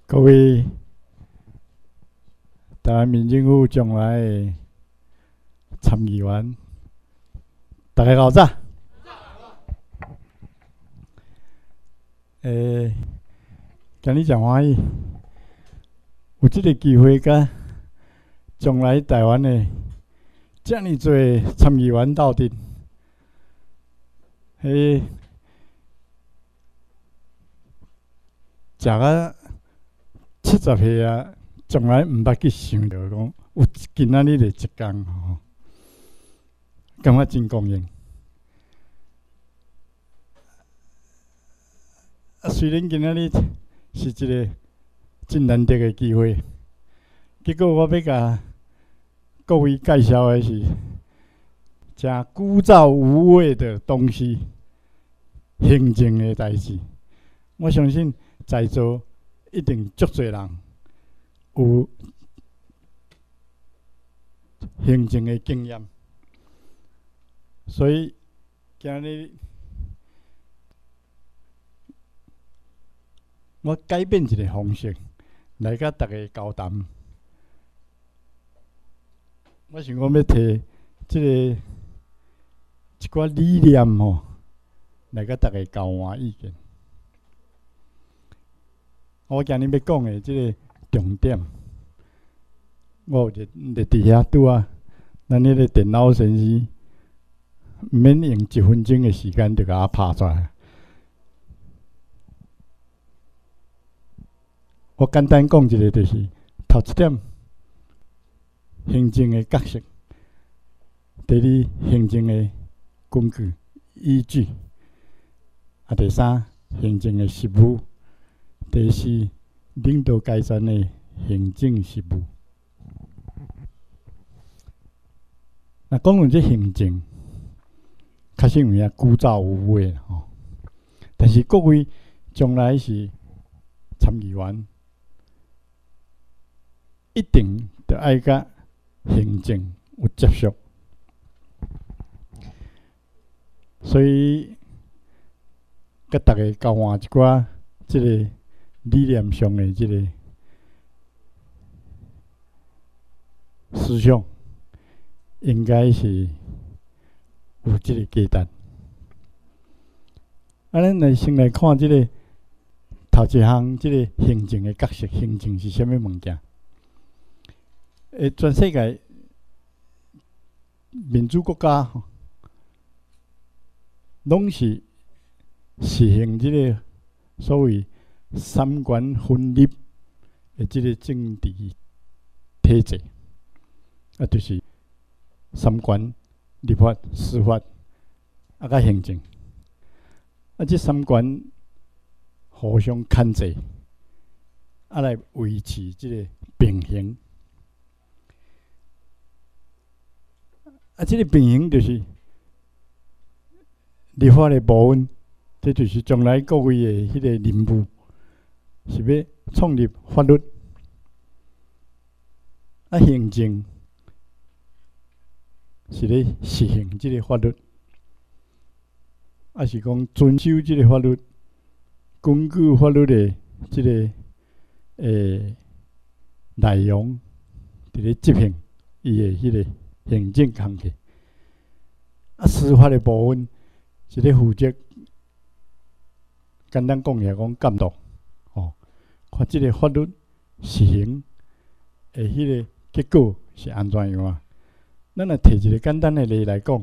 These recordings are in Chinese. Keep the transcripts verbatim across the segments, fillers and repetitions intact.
各位台湾民政府将来的参议员，大家好早。诶，今日真欢喜，有这个机会，甲将来台湾的这么多参议员斗阵，迄食啊七十岁啊，从来毋捌去想着讲有今仔日的一天吼，感觉真光荣。啊，虽然今仔日是一个真难得的机会，结果我要甲各位介绍的是真枯燥无味的东西——行政的代志。我相信在座一定足侪人有行政的经验，所以今日我改变一个方式来甲大家交谈。我想讲要摕即、这个一寡理念吼，来甲大家交换意见。我今日要讲的即个重点，我有列列伫遐拄啊，咱迄个电脑先生免用一分钟的时间就甲我拍出来。我简单讲一个，就是头一点，行政的角色；第二，行政的根据依据；啊，第三，行政的实务；第四，领导改善的行政实务。那讲到这行政，确实有影枯燥无味吼。但是各位将来是参议员，一定着爱甲行政有接触，所以甲大家交换一寡即个理念上的即个思想，应该是有即个价值。啊，咱来先来看即个头一项，即个行政的角色，行政是啥物物件？诶，全世界民主国家吼，拢是实行即个所谓三权分立的即个政治体制，啊，就是三权：立法、司法，啊，甲行政。啊，即三权互相牵制，啊，来维持即个平衡。啊，这个平衡就是立法的部分，这就是将来各位的迄个任务，是要创立法律。啊，行政是咧实行这个法律，啊是讲遵守这个法律，根据法律的这个诶内容，伫咧执行伊的迄个行政工作。啊，司法的部分是咧负责，简单讲起来讲监督，哦，看即个法律实行的迄个结果是安怎样啊？咱来摕一个简单的例来讲，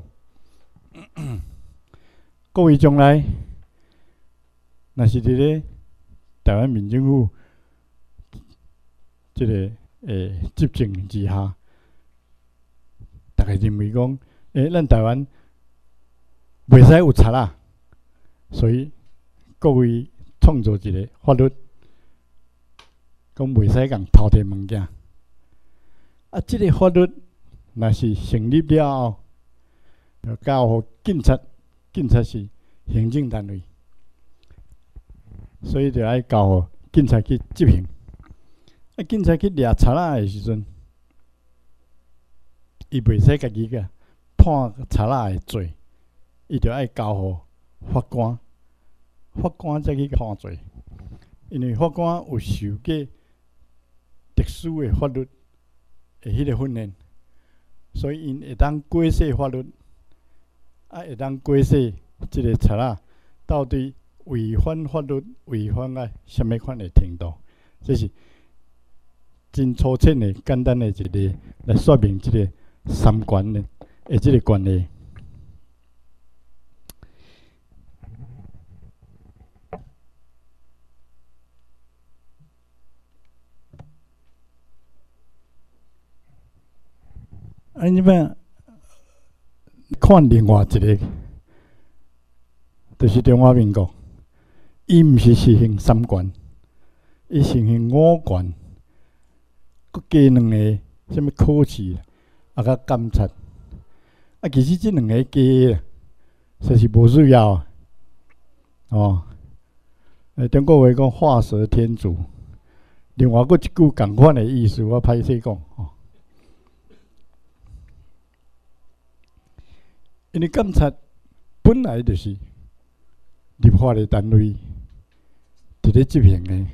各位将来若是伫咧台湾民政府即、这个诶执政之下，大家认为讲，诶，咱台湾袂使有贼啊，所以各位创造一个法律，讲袂使共偷摕物件。啊，即、这个法律若是成立了后，要交互警察，警察是行政单位，所以就爱交互警察去执行。啊，警察去掠贼仔的时阵，伊袂使家己个判贼仔的罪。伊就爱交互法官，法官才去判罪，因为法官有受过特殊的法律的迄个训练，所以因会当解释法律，啊会当解释即个贼仔到底违反法律违反啊什么款的程度，这是真粗浅的、简单的一个来说明即个三观的的即个关系。啊，你们看另外一个，就是中华民国，伊毋是实行三权，伊实行五权，佮加两个什么考试，啊，甲监察，啊，其实即两个加，实是无需要啊。哦，诶，中国话讲画蛇添足，另外佫一句共款的意思，我歹势讲哦。因为监察本来就是立法的单位，伫咧执行的，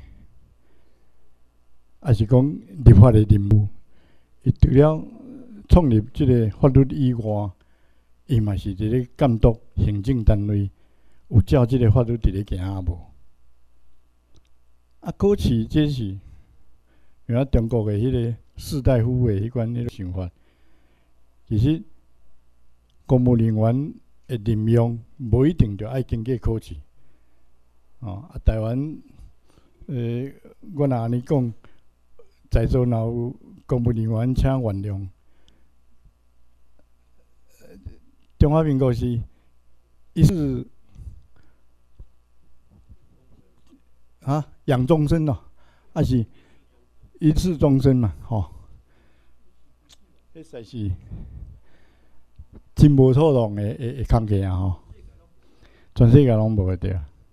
也是讲立法的任务。伊除了创立即个法律以外，伊嘛是伫咧监督行政单位有照即个法律伫咧行啊无。啊，考试这是原来中国的迄个士大夫的迄款迄个想法，其实。公务人员的任用无一定就爱经过考试，哦，啊，台湾，呃，我若安尼讲，在座若有公务人员，请原谅。中华民国是一次啊养终身咯，还是一次终身嘛？吼、哦，迄实是。真无妥当的诶诶空气啊吼，全世界拢无会着。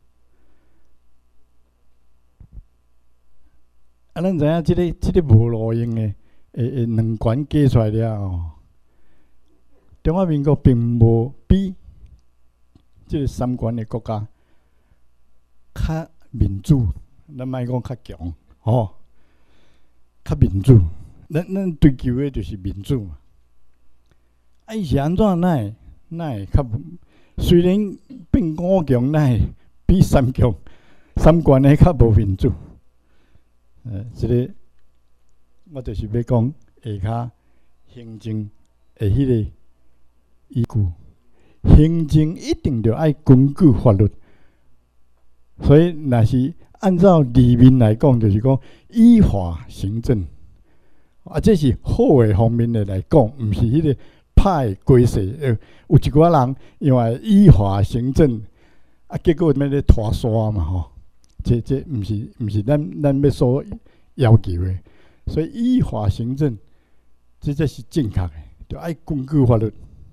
啊，咱知影即、这个即、这个无路用的诶诶两权加出来了吼，中华民国并无比即个三权的国家较民主，咱莫讲较强吼，较民主。咱咱追求的就是民主嘛。啊，伊是安怎？哪会哪会较？虽然变五强，哪会比三强、三权的较无民主？呃，即、这个我就是要讲下骹行政的迄个依据，行政一定着爱根据法律，所以若是按照字面来讲，就是讲依法行政。啊，这是好的方面的来讲，毋是迄、那个。歹规矩，呃，有一寡人因为依法行政，啊，结果要咧拖沙嘛吼，这这毋是毋是咱咱要所要求的，所以依法行政，这才是正确的，就爱根据法律。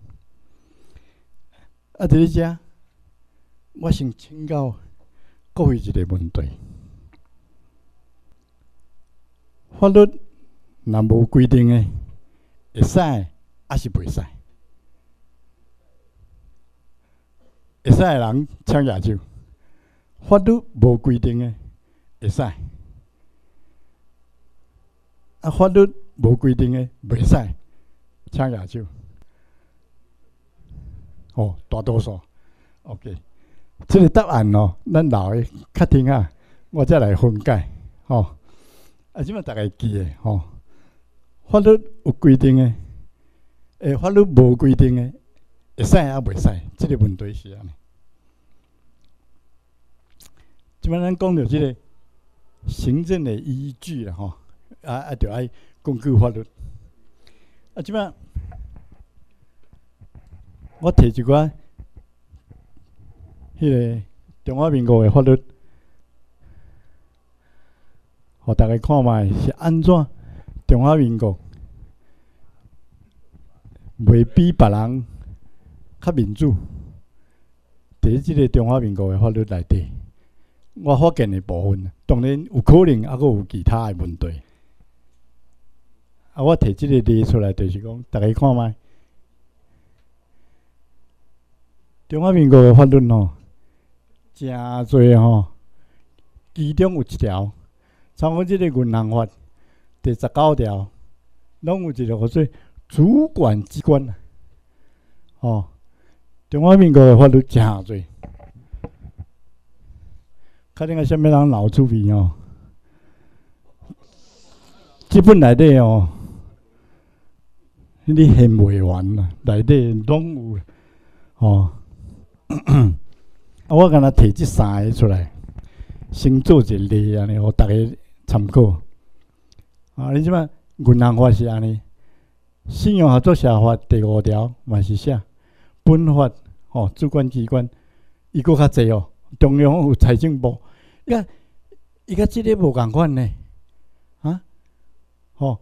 啊，伫咧遮，我先请教各位一个问题：法律若无规定的，会使？还是袂使？会使的人请举手。法律无规定的会使，啊，法律无规定的袂使，请举手。哦，大多数。OK， 这个答案哦，咱老的较听啊，我再来分解。吼、哦，啊，即摆大家记的吼、哦，法律有规定的。诶，法律无规定的，会使啊袂使？即、这个问题是安尼。即摆咱讲到即个行政的依据啦，吼，啊啊，着爱根据法律。啊，即摆我摕一寡迄个中华民国的法律，互大家看卖是安怎中华民国。袂比别人较民主，伫即个中华民国的法律内底，我发现的部分，当然有可能还佫有其他的问题。啊，我摕即个例出来，就是讲，大家看卖，中华民国的法律吼，诚侪吼，其中有一条，像我即个银行法， 第十九条，拢有一个叫做主管机关啊。哦，中华民国的法律真侪，看恁个啥物人脑出味哦。这本内底哦，你现袂完啦，内底拢有哦。啊，我敢若摕即三个出来，先做一个例安尼，互大家参考。啊，你即摆银行法是安尼，信用合作社法第五条嘛是写。本法哦，主管机关伊搁较济哦，中央有财政部，伊甲伊甲即个无共款呢，啊，哦，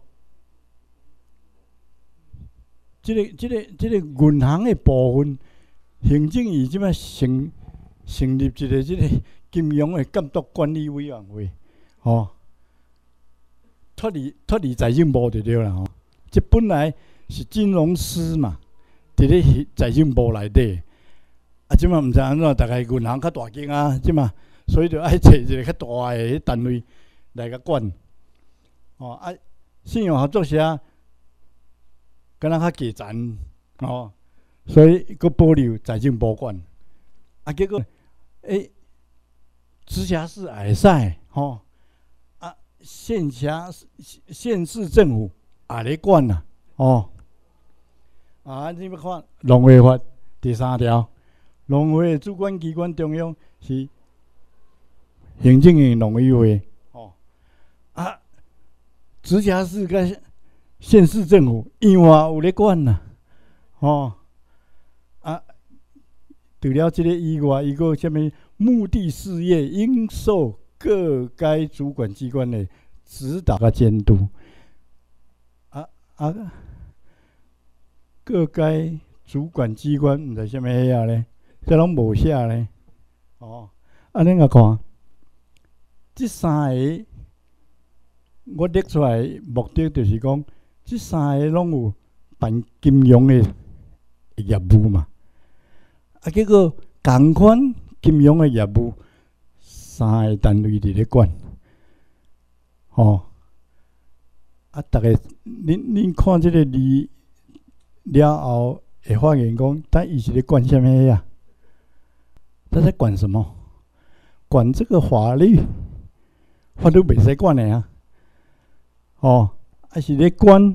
即、這個即、這個即、這個銀行的部分，行政院即摆成成立一個即個金融的监督管理委員會，哦，脱離脱離財政部就對啦，哦，即本來是金融司嘛。伫咧財政部內底，啊，即馬毋知安怎，大概銀行較大間啊，即馬，所以就愛找一個較大誒單位來甲管。哦，啊，信用合作社敢若較低層，哦，所以佫保留財政部管。啊，結果，誒、欸，直轄市會使，吼，啊，縣轄縣市政府也咧管啦，哦。啊，你要看《農會法》第三條，農會主管機關中央是行政院農委會，哦，啊，直轄市甲縣市政府伊嘛有咧管啦，哦，啊，除了這個以外，伊個啥物目的事業應受各該主管機關的指導甲監督，啊啊。各該主管機關毋知啥物遐啊咧，這攏無寫咧。哦，啊，恁個看，即三個我列出來目的就是講，即三個攏有辦金融的業務嘛。啊，結果共款金融的業務，三個單位佇咧管。哦，啊，逐個恁恁看即個字。了後會發現講，但伊是咧管啥物呀？他在管什麼？管這個法律，法律袂使管的啊！哦，還是咧管，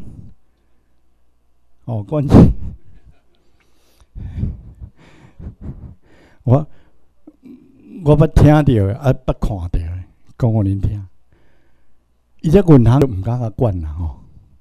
哦管。我我捌聽到的，啊捌看到的，講互恁聽。伊只銀行都毋敢甲管啦，吼。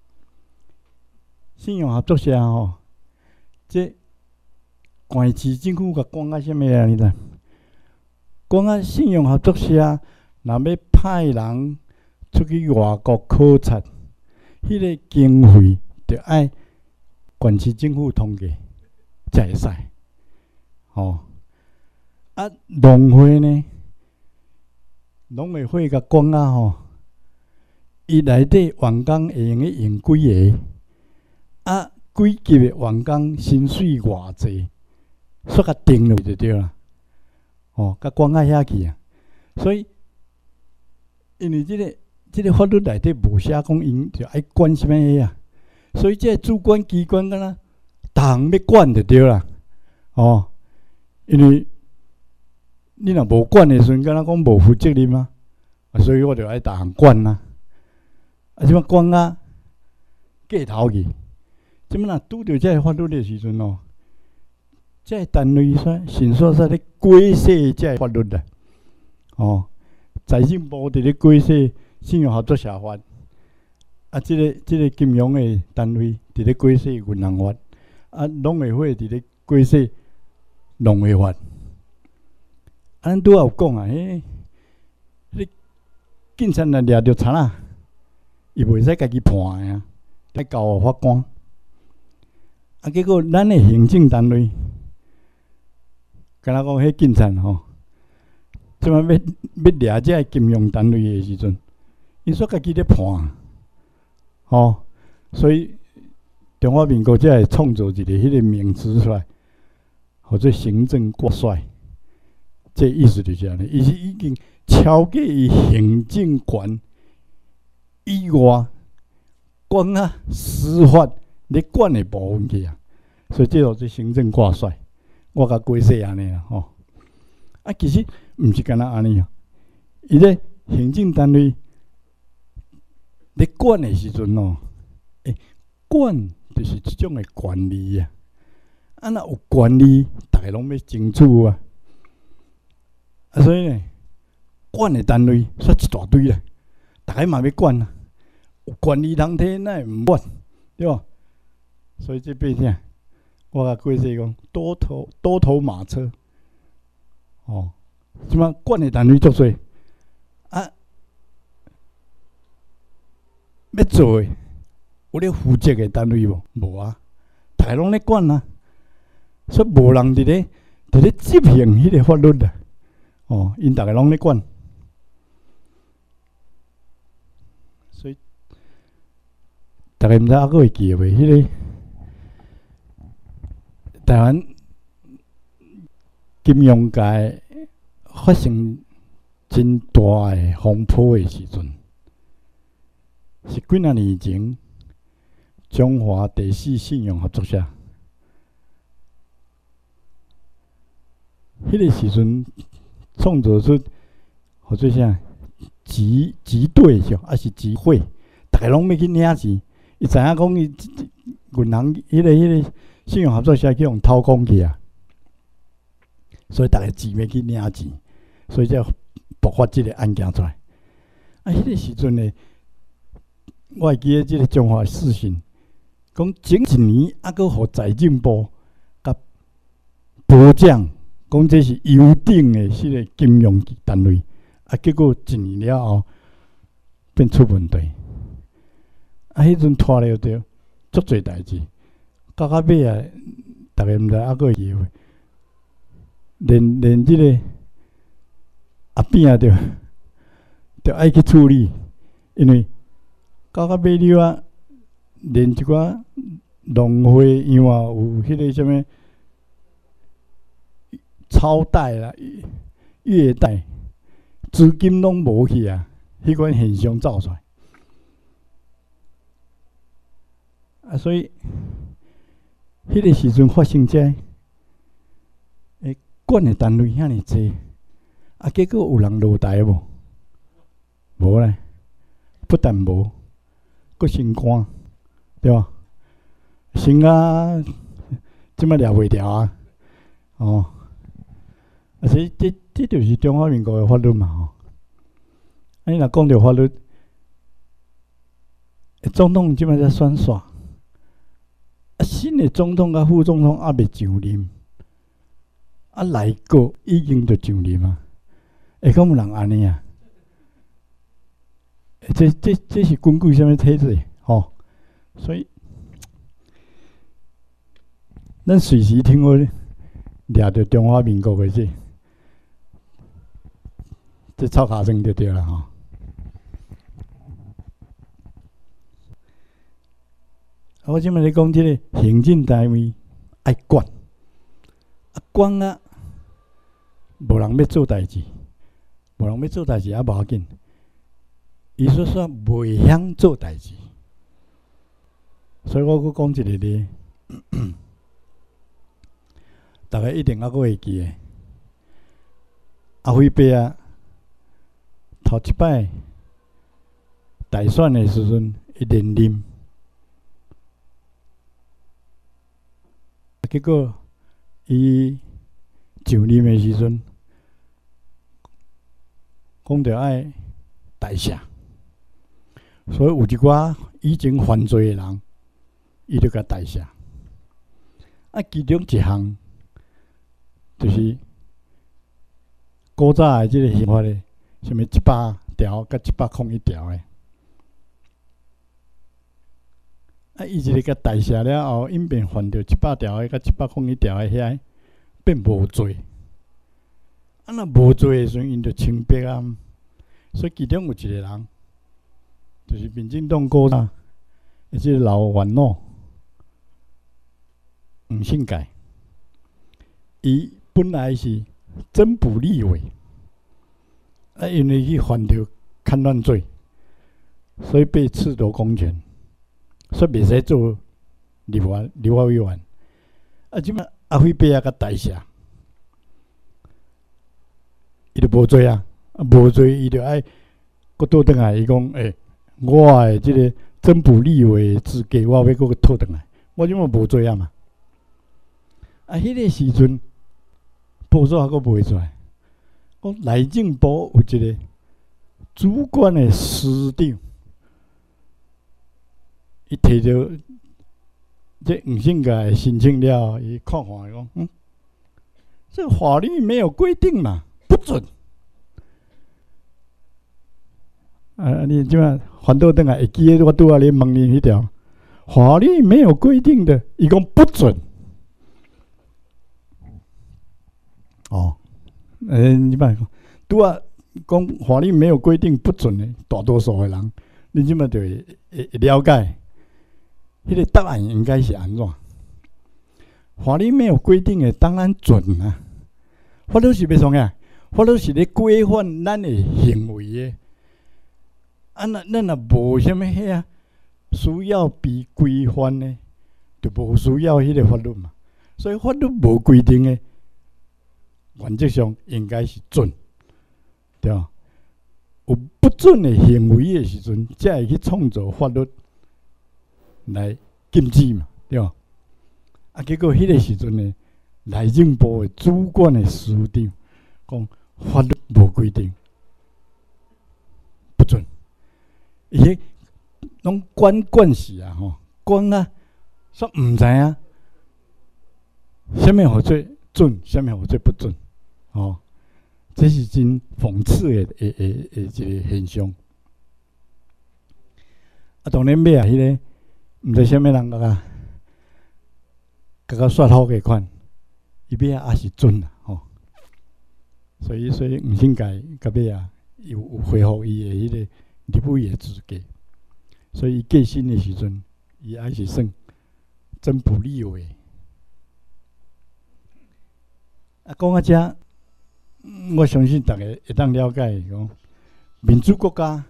信用合作社吼，即縣市政府甲管啊啥物啊？你知？管啊信用合作社若要派人出去外國考察，迄、那個經費着愛縣市政府通過才會使。哦，啊農會呢？農委會甲管啊吼，伊內底員工會用去用幾個？啊，幾級的員工薪水偌濟，煞甲定落就對啦。哦，甲管啊遐去啊，所以因為即、這個即、這個法律內底無寫講因就愛管啥物嘢啊，所以這個主管機關敢若逐項要管就對啦。哦，因為你若無管的時陣，敢若講無負責任啊，所以我就愛逐項管啊。啊，即擺管啊過頭去。即麼若拄着這個法律的時陣哦，這個單位說，先說說咧過世這個法律啦，哦，財政部佇咧過世信用合作社法，啊，這個這個金融的單位佇咧過世銀行法，啊，農委會佇咧過世農會法，啊，咱拄仔有講啊，迄，迄警察若掠着賊仔，伊袂使家己判的啊，來交法官。啊，結果咱的行政單位，敢若講迄警察吼，即擺要要掠這金融單位的時陣，因煞家己咧判，吼，所以中華民國才會創造一個迄個名詞出來，叫做行政掛帥。這意思就是安尼，伊是已經超過於行政權以外管啊司法咧管的部分去啊，所以这就是行政挂帅。我甲解释安尼啦吼。啊，其实毋是干那安尼啊，伊咧行政单位咧管的时阵哦，诶，管就是即种的管理啊。啊，若有管理，大家拢要争取啊。啊，所以呢，管的单位煞一大堆啦，大家嘛要管啊。有管理通体，哪会毋管？对吧？所以这变啥？我甲解释讲，多头多头马车。哦，即摆管的单位足多，啊，要做的有咧负责的单位无？无啊，大家拢咧管啊，所以无人伫咧伫咧执行迄个法律啊。哦，因大家拢咧管，所以大家毋知还佫会记袂？迄个台湾金融界发生真大诶风波诶时阵，是几若年前，中华第四信用合作社，迄个时阵。创造出或者啥集集队是，还是集会，大家拢要去领钱。伊知影讲伊银行迄个迄个信用合作社去用掏空去啊，所以大家钱要去领钱，所以才爆发即个案件出来。啊，迄个时阵呢，我会记得即个中华视讯，讲前一年还佫互财政部甲部长。讲这是优等的迄个金融单位，啊，结果一年了后变出问题，啊，迄阵拖了着足侪代志，到到尾啊，逐个毋知还佫会记袂，连连即个阿扁啊，着着爱去处理，因为到到尾了啊，连一寡农会样啊，有迄个啥物。超贷啦、月贷，资金拢无去啊！迄款现象走出来，啊，所以迄个时阵发生这，诶，管的单位遐尼济，啊，结果有人落台无？无咧，不但无，佫升官，对吧？升啊，即摆掠袂牢啊，哦。而且这这就是中华民国的法律嘛吼。啊，你若讲到法律，总统即摆在选选，啊，新的总统甲副总统还未上任，啊，内阁已经就上任啊，会讲有人安尼啊？这这这是根据什么体制？吼，所以咱随时听我掠着中华民国的这。这草卡声就对了哈。我即摆咧讲，即个行政单位爱管，啊管啊，无人要做代志，无人要做代志也无要紧。伊说说袂晓做代志，所以我佫讲一个咧，大家一定还佫会记诶，阿辉伯啊。头一摆大选的时阵，伊连任，结果伊上任的时阵，讲着爱代谢，所以有一寡已经犯罪的人，伊就甲代谢。啊，其中一项就是古早的即个刑法的。什么一百条甲一百空一条诶，啊，伊一个甲代谢了后，因便犯着一百条诶甲一百空一条诶遐，变无罪。啊，若无罪诶时阵，因着清白啊。所以其中有一个人，就是民进党古早，诶，即个老元老黄信介，伊本来是增补立委。啊，因为去犯着叛乱罪，所以被褫夺公权。 所以袂使做立法立法委员。啊，即摆阿辉伯啊，甲大侠，伊就无做啊，啊无做，伊就爱搁倒转来，伊讲诶，我诶即个增补立委资格，我要搁个倒转来，我即摆无做啊嘛。啊，迄个时阵，报纸还阁卖出来，讲内政部有一个主管诶司长，伊摕着。这黄信介申请了，伊看看伊讲，嗯，这个法律没有规定嘛，不准。啊，你即摆反倒转来，会记得我拄仔咧问你迄条，法律没有规定的，伊讲不准。哦，诶，你摆拄仔讲法律没有规定不准的，大多数的人，你即摆就会会了解。迄个答案应该是安怎？法律没有规定的，当然准啊。法律是要创啥？法律是咧规范咱的行为的。啊，那咱若无啥物遐啊，需要被规范的，就无需要迄个法律嘛。所以法律无规定的，原则上应该是准，对吧？有不准的行为的时阵，才会去创造法律。来禁止嘛，对吧？啊，结果迄个时阵呢，内政部的主管的司长讲法律无规定，不准。伊迄拢管管事啊，吼，管啊，煞毋知影，啥物好做准，啥物好做不准，哦，这是真讽刺的诶诶诶一个现象。啊，当然尾啊，迄个。毋知啥物人甲甲甲甲说好个款，伊尾啊也是准啦吼。所以所以黄信介甲尾啊有有恢复伊的迄个立委的资格，所以伊过身的时阵，伊还是算真不立委。啊，讲到遮，我相信大家会当了解讲，民主国家。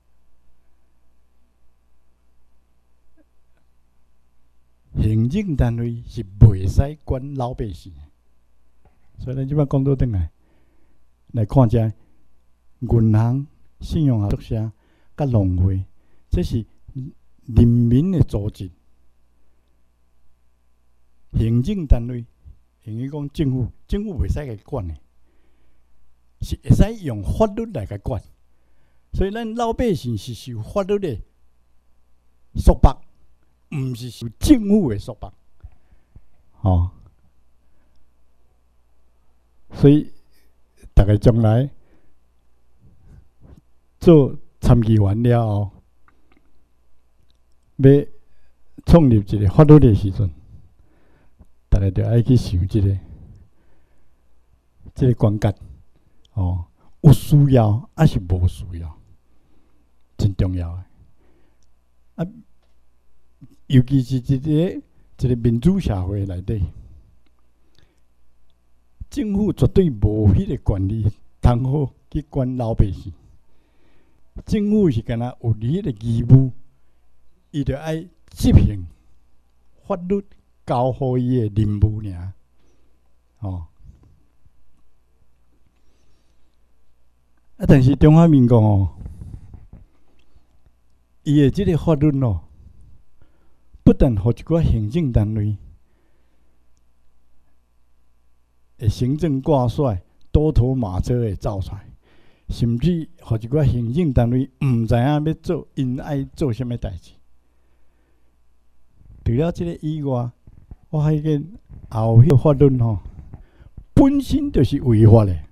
行政单位是袂使管老百姓的，所以咱即摆讲倒转来，来看遮银行、信用合作社、甲农会，这是人民的组织。行政单位，用于讲政府，政府袂使来管的，是会使用法律来甲管。所以咱老百姓是受法律的束缚。毋是受政府的束缚，哦，所以大家将来做参议员了后，要创立一个法律的时阵，大家就爱去想这个这个关键，哦，有需要还是无需要，真重要的啊。尤其是一个一个民主社会内底，政府绝对无迄个权利，通好去管老百姓。政府是干那有迄个义务，伊就爱执行法律交互伊的任务尔。哦，啊，但是中华民国哦，伊的即个法律哦。不但互一寡行政单位会行政挂帅、多头马车会走出来，甚至互一寡行政单位毋知影要做，因爱做啥物代志。除了这个以外，我发现后迄个法律吼，本身就是违法的。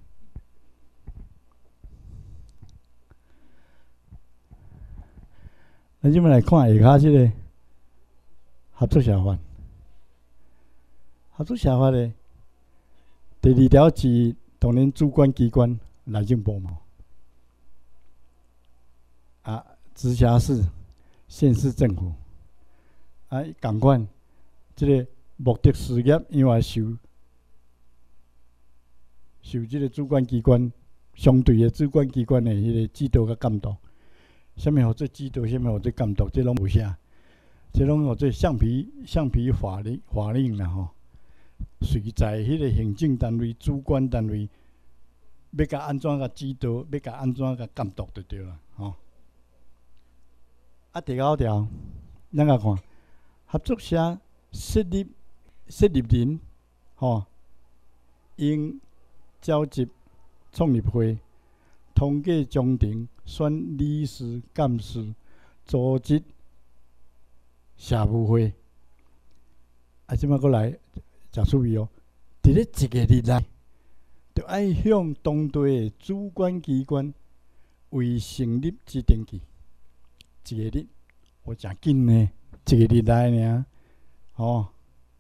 咱即摆来看下骹即个。合作社法，合作社法的第二条是当然主管机关内政部嘛，啊，直辖市、县市政府，啊，共款，即个目的事业因为受受即个主管机关相对的主管机关的迄个指导甲监督，啥物好做指导，啥物好做监督，这拢无啥。 这拢叫做橡皮橡皮法令法令啦吼。随在迄个行政单位、主管单位，要甲安怎甲指导，要甲安怎甲监督就对啦吼。啊，第九条，咱甲看合作社设立设立人吼，应召集创立会，通过章程，选理事、干事，组织社务会。啊，即摆过来。真趣味哦！伫咧一个日内，就爱向当地的主管机关为成立之登记。一个日，我真紧呢，一个日内尔，哦。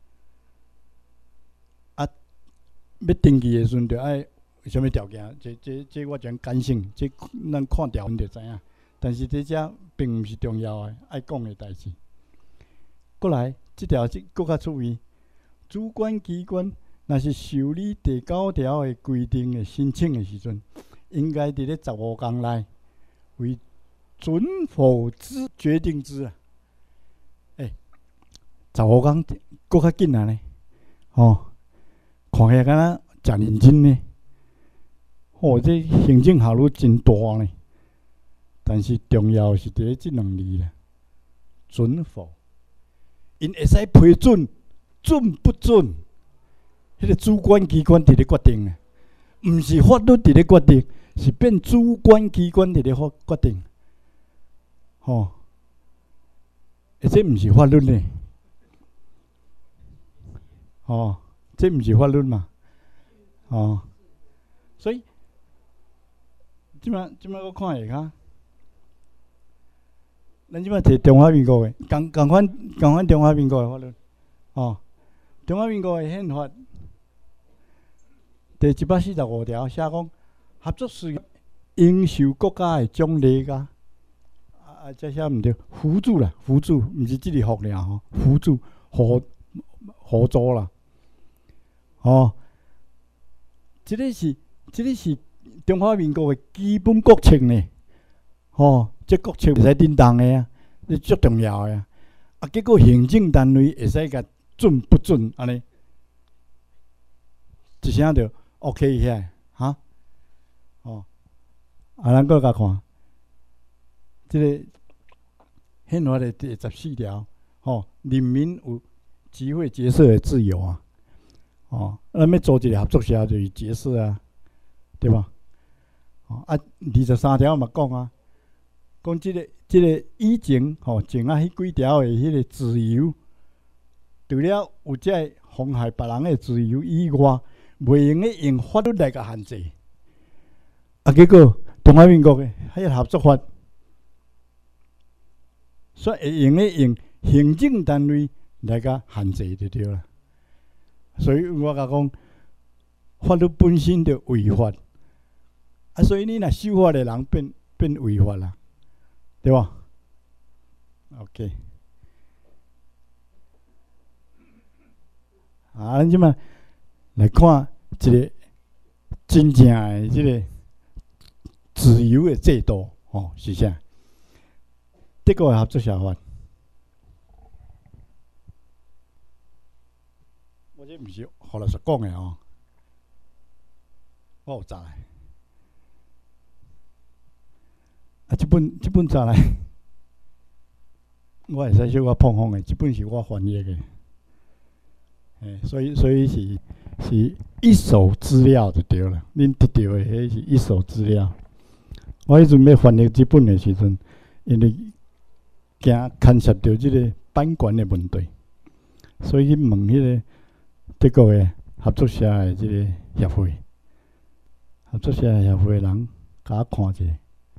啊，要登记的时阵，就爱什么条件？这、这、这我真感性，这咱看条文就知影。但是这只并毋是重要的，爱讲的代志。过来，这条是更较趣味。主管机关若是受理第九条的规定的申请的时阵，应该伫咧十五天内为准否之决定之啊！诶、欸，十五天搁较紧啊呢，哦，看起来敢若真认真呢。哦，这行政效率真大呢。但是重要是伫咧即两字啦，准否，因会使批准。准不准？迄个主管机关伫咧决定啊，毋是法律伫咧决定，是变主管机关伫咧决决定。吼，而且毋是法律呢。吼，这毋是法律嘛？吼，所以即摆即摆我看下骹，咱即摆摕中华民国诶，共共款共款中华民国诶法律，吼。中华民国的宪法第一百四十五条写讲，合作事业应受国家的奖励噶，啊，这写毋对，辅助啦，辅助，毋是即个福尔吼，辅助合合作啦，哦，即个是即个是中华民国的基本国情呢，哦，这国情袂使颠动的啊，这足重要的啊，啊，结果行政单位会使甲。准不准？安尼一声就 OK 起来，哈，哦，啊，咱搁甲看，即、這个宪法的第十四条，吼，人民有集会结社的自由啊，哦，咱要组一个合作社就是结社啊，对吧？哦，啊，二十三条嘛讲啊，讲即、這个即、這个以前吼前啊迄几条的迄个自由。除了有这妨害别人的自由以外，袂用咧用法律来甲限制。啊，结果中华民国的迄个合作法，所以会用咧用行政单位来甲限制就对了。所以我甲讲，法律本身就违法，啊，所以你若守法的人变变违法啦，对吧 ？OK。啊，咱即摆来看一个真正诶，即个自由诶制度，吼、哦、是啥？德国诶合作社法，我这毋是胡老实讲诶哦，我有查来。啊，即本即本查来，我会使小可碰碰诶，即本是我翻译诶。诶，所以所以是是一手资料就对了，恁得到的迄是一手资料。我迄阵要翻译这本的时阵，因为惊牵涉到即个版权的问题，所以去问迄个德国的合作社的即个协会，合作社的协会的人甲我看者，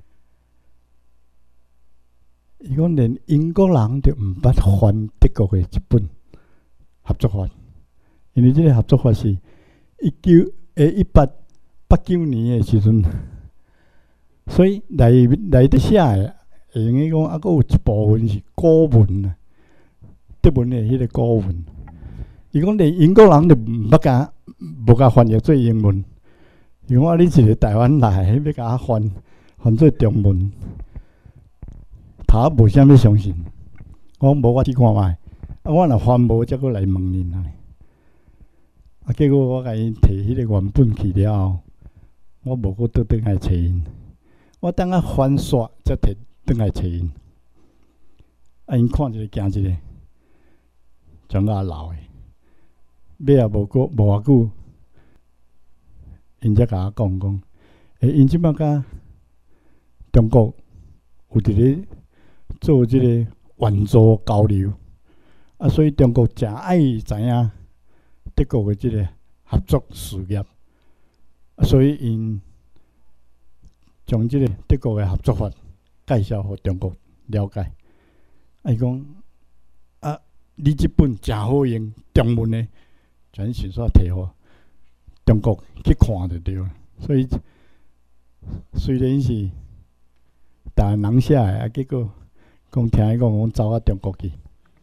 伊讲连英国人都毋捌翻德国的一本合作法。因为这个合作法是一九诶一八八九年诶时阵，所以内内底写诶，会用于讲啊，佫有一部分是古文啊，德文诶迄个古文。伊讲连英国人都毋捌甲无甲翻译做英文，伊讲啊，你一个台湾来，要甲翻翻做中文，他无啥物相信。 我讲无我去看觅，啊，我若还无，则搁来问恁啊。啊，结果我甲因摕迄个原本去了后，我无搁倒转来找因，我等下翻刷才摕转来找因。啊，因看一个惊一个，种啊老诶，尾也无过无偌久，因才甲我讲讲，诶，因即摆甲中国有伫咧做即个援助交流，啊，所以中国诚爱知影德国诶即个合作事业，啊，所以因将即个德国诶合作法介绍互中国了解。啊，伊讲啊，你即本诚好用，中文诶，全迅速摕互中国去看就对了。所以虽然是台湾人写诶，啊，结果讲听伊讲，讲走啊中国去，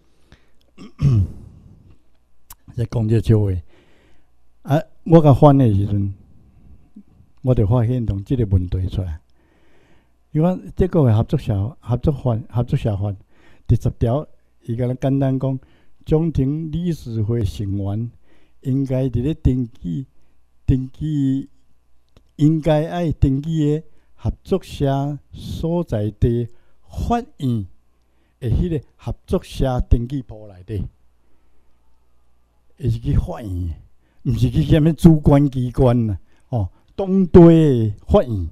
在讲这笑话。啊，我甲翻诶时阵，我就发现同即个问题出来。伊讲德国诶合作社合作法合作社法第十条，伊甲咱简单讲，中庭理事会成员应该伫咧登记登记应该爱登记诶合作社所在地法院诶迄个合作社登记簿内底，伊是去法院，毋是去啥物主管机关啊？哦，当地诶法院，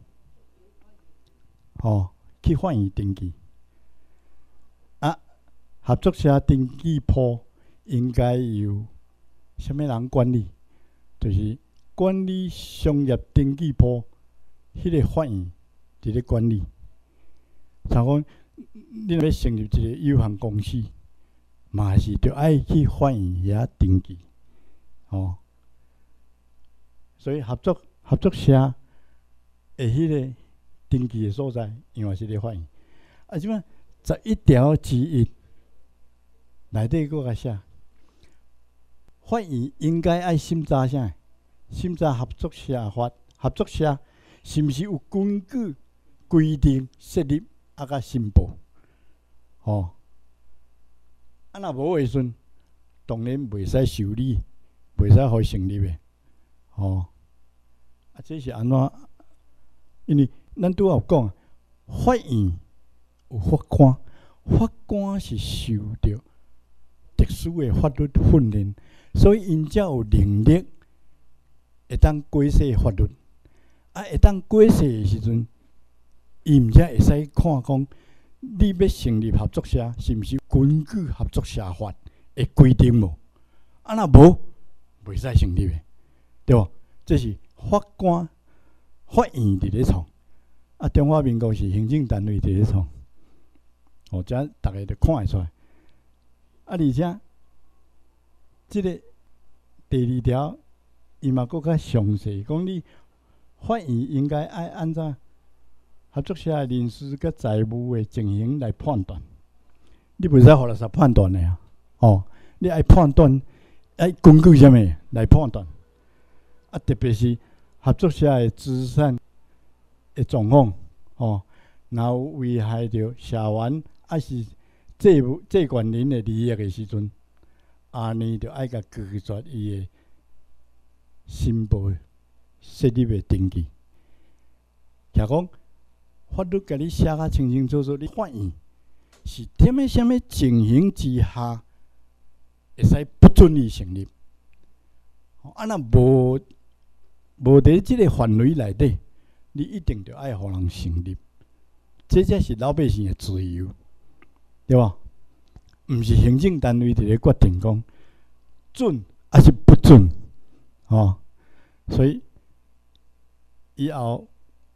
哦，去法院登记。啊，合作社登记簿应该由啥物人管理？就是管理商业登记簿迄个法院伫咧管理。像讲，你若要成立一个有限公司，嘛是着爱去法院遐登记，哦。所以合作合作社诶迄个登记诶所在，因为是咧法院。啊，即摆十一条之一内底佫甲写，法院应该爱审查啥？审查合作社法，合作社是毋是有根据规定设立啊？甲申报，哦。啊，若无诶时阵，当然袂使受理，袂使互成立诶，哦。啊，这是安怎？因为咱拄有讲，法院有法官，法官是受着特殊诶法律训练，所以因才有能力会当解释法律。啊，会当解释诶时阵，伊毋则会使看讲，你要成立合作社，是毋是根据合作社法诶规定无？啊，若无，袂使成立诶，对无？这是法官、法院伫咧创，啊，中华民国是行政单位伫咧创，哦，这大家就看会出来。啊，而且即个第二条，伊嘛佫较详细，讲你法院应该爱按照合作社诶人事甲财务诶情形来判断，你袂使互垃圾判断诶啊！哦，你爱判断，爱根据啥物来判断？啊，特别是合作社诶资产诶状况，哦，若有危害着社员还是借借权人诶利益诶时阵，安尼着爱甲拒绝伊诶申报设立诶登记。假讲法律甲你写甲清清楚楚，你法院是踮咧啥物情形之下会使不准伊成立？啊，若无无伫即个范围内底，你一定着爱互人成立，这才是老百姓诶自由，对吧？毋是行政单位伫咧决定讲准还是不准，哦，所以以后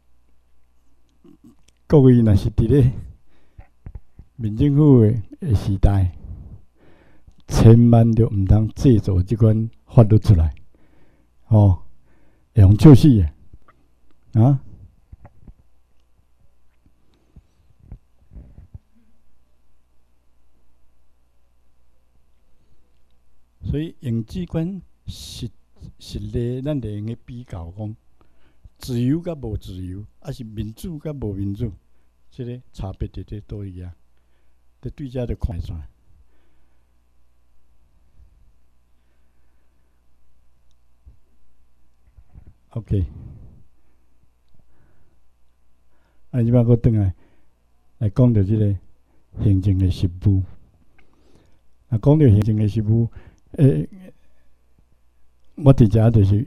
各位若是伫咧民政府诶诶时代，千万着毋通制作即款法律出来，哦，会用笑死诶，啊！所以用即款实实例，咱就用个比较讲，自由甲无自由，还是民主甲无民主，即、这个差别伫咧倒位啊？伫对遮就看出来。 OK， 啊，即摆佫转来来讲到即个行政的实务。啊，讲到行政的实务，诶、欸，我伫遮就是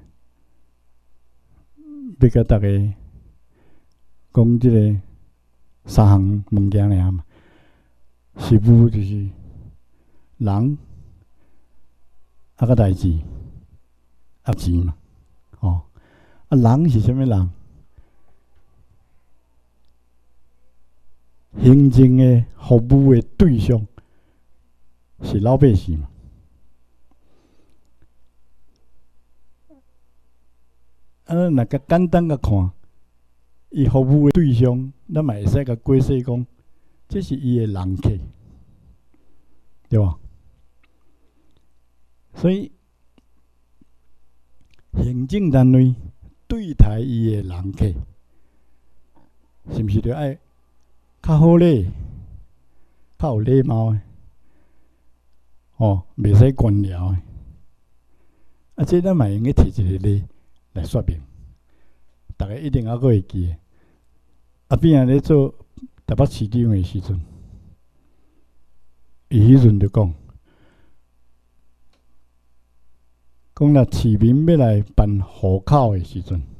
要甲大家讲即个三项物件尔嘛。实务就是人啊，甲代志啊，钱嘛。哦，啊，人是啥物人？行政的服务的对象是老百姓嘛？啊，咱若较简单甲看，伊服务的对象，咱嘛会使甲解释讲，这是伊的人客，对吧？所以，行政单位对待伊的人客，是毋是着爱较好咧，较有礼貌诶？哦，袂使官僚诶。啊，这咱嘛用去提一个例来说明，大家一定还佫会记诶。阿扁仔咧做台北市长诶时阵，伊迄阵就讲，讲若市民要来办户口诶时阵，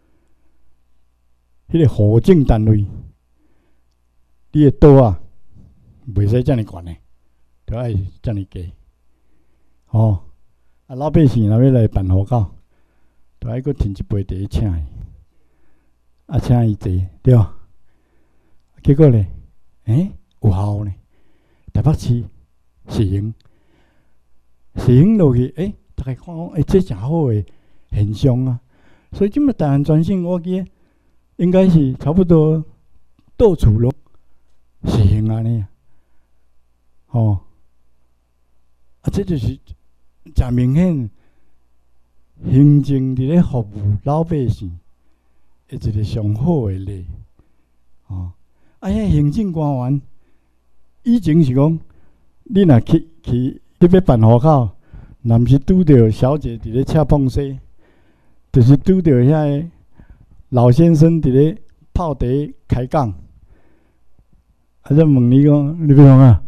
迄个户政单位，你诶桌啊，袂使遮尔悬诶，着爱遮尔低。哦，啊，老百姓若要来办户口，着爱佫添一杯茶请伊，啊，请伊坐，对吧？结果咧，诶，有效呢。台北市实行，实行落去，诶，大家看讲，诶，这真好诶现象啊。所以即摆台湾全省，我记应该是差不多到处拢实行安尼啊。哦，啊，这就是真明显，行政伫咧服务老百姓诶一个上好诶例。哦，啊，遐行政官员以前是讲，你若去去去要办户口，若毋是拄着小姐伫咧车碰西，就是拄着遐个老先生伫咧泡茶开讲，啊，则问你讲，你要创啊？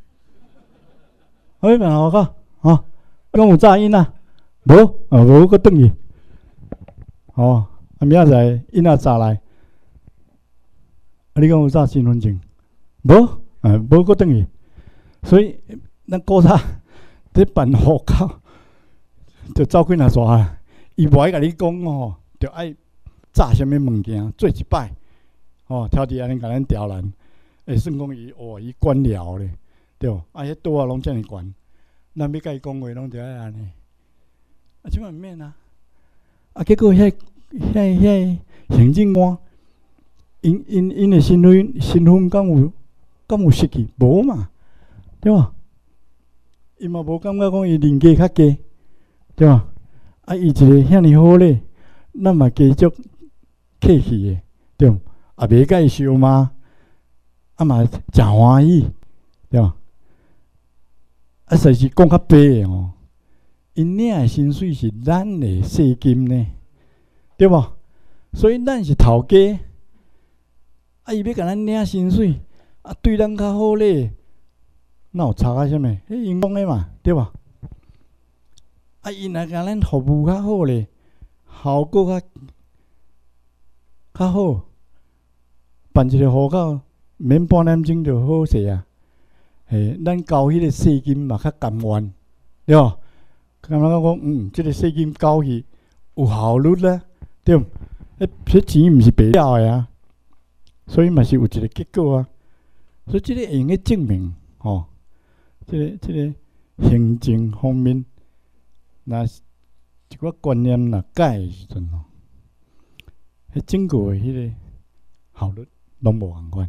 我要办户口，吼，讲有早印啊？无，啊无，佫转去。哦，啊，明仔载印仔早来，啊，你讲有早身份证？无，啊，无佫转去。所以，咱古早伫办户口，着走几若煞啊？伊无爱甲你讲哦，着爱炸啥物物件，做一摆，哦，挑伫安尼甲咱刁难，会算讲伊哦，伊官僚咧，对无？啊，迄桌啊拢遮尔悬，咱要甲伊讲话，拢着爱安尼。啊，即摆毋免啊！啊，结果遐遐遐行政官，因因因诶身份身份敢有敢有失去？无嘛，对吧？伊嘛无感觉讲伊人价较低，对吧？啊，伊一个遐尼好咧，咱嘛继续客气诶，对吧？也袂甲伊相骂，啊嘛诚欢喜，对吧？啊，实是讲较白诶吼。因领诶薪水是咱诶税金呢，对无？所以咱是头家，啊，伊要甲咱领薪水，啊，对咱较好咧，哪有差啊？啥物？迄因讲诶嘛，对无？啊，因若甲咱服务较好咧，效果较较好，办一个户口免半点钟就好势啊！嘿，咱交迄个税金嘛较甘愿，对无？感觉讲，嗯，即、这个税金交去有效率啦，对毋？迄迄钱毋是白了诶啊，所以嘛是有一个结果啊。所以即个会用去证明，吼、哦，即、这个即、这个行政方面，若一寡观念若改诶时阵吼，迄整个诶迄个效率拢无共款。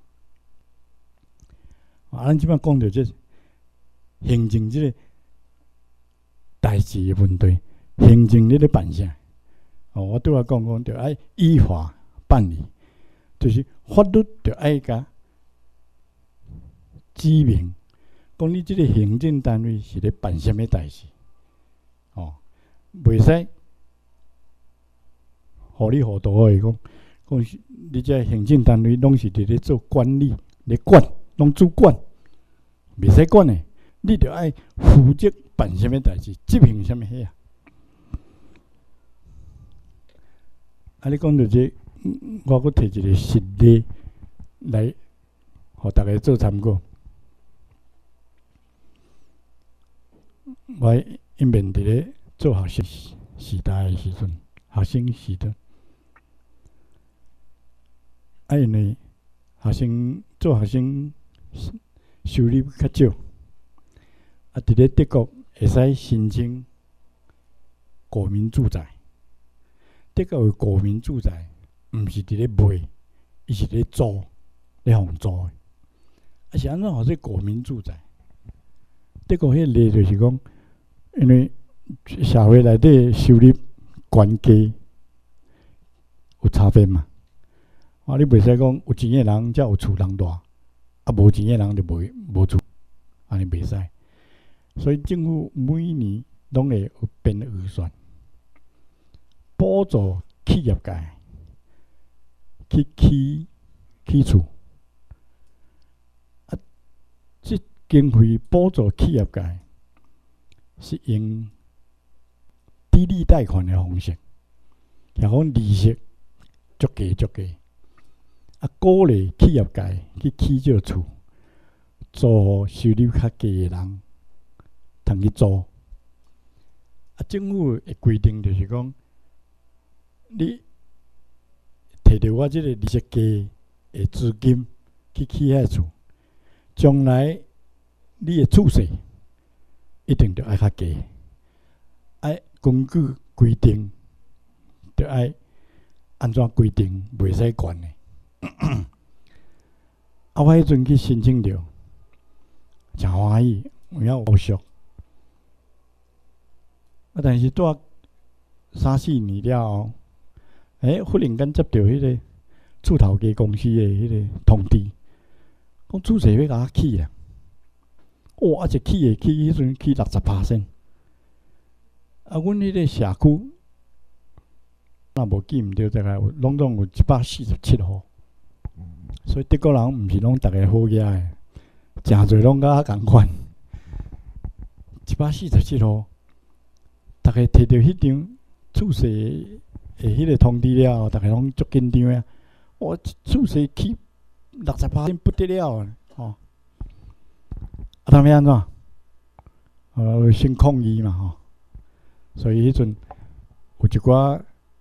啊，咱即摆讲到即行政即、这个。代志诶问题，行政你咧办啥？哦，我拄仔讲讲，着爱依法办理，就是法律着爱甲指明，讲你即个行政单位是咧办啥物代志，哦，袂使糊里糊涂诶，讲讲是你这行政单位拢是伫咧做管理，咧管，拢主管，袂使管诶。你着爱负责办啥物代志，执行啥物遐。啊，你讲到这，我阁摕一个实例来，互大家做参考。我因面伫咧做学生时代诶时阵，学生时代，啊，因为学生做学生收入较少。啊！伫咧德国会使申请国民住宅。德国的国民住宅，毋是伫咧卖，伊是咧租，咧互租的。啊，是安怎互说国民住宅？德国迄例就是讲，因为社会内底收入悬低有差别嘛。啊，你袂使讲有钱的人才有厝通住，啊无钱的人就无无厝，安尼袂使。所以政府每年拢会有编预算，补助企业界去起起厝。啊，即经费补助企业界是用低利贷款的方式，然后利息足低足低，啊，鼓励企业界去起这厝，租收入较低的人。通去租，啊，政府的规定就是讲，你摕到我即个利息低的资金去起遐厝，将来你的厝势一定着爱较低，爱根据规定，着爱安怎规定，袂使悬的。啊，我迄阵去申请着，真欢喜，有影有俗。啊！但是住三四年了后，诶、欸，忽然间接到迄个厝头家公司的迄个通知，讲厝势要甲我起啊！哇！啊，一起诶，起迄阵起六十趴先。啊，阮迄个社区，若无记毋对，大概有拢总有一百四十七户。所以德国人毋是拢逐个好嘢诶，诚侪拢甲我共款，一百四十七户。大家摕到迄张厝势诶迄个通知了后，大家拢足紧张啊！哇，厝势起六十趴不得了啊！吼、哦，啊，他要安怎？呃，先抗议嘛吼。所以迄阵有一寡，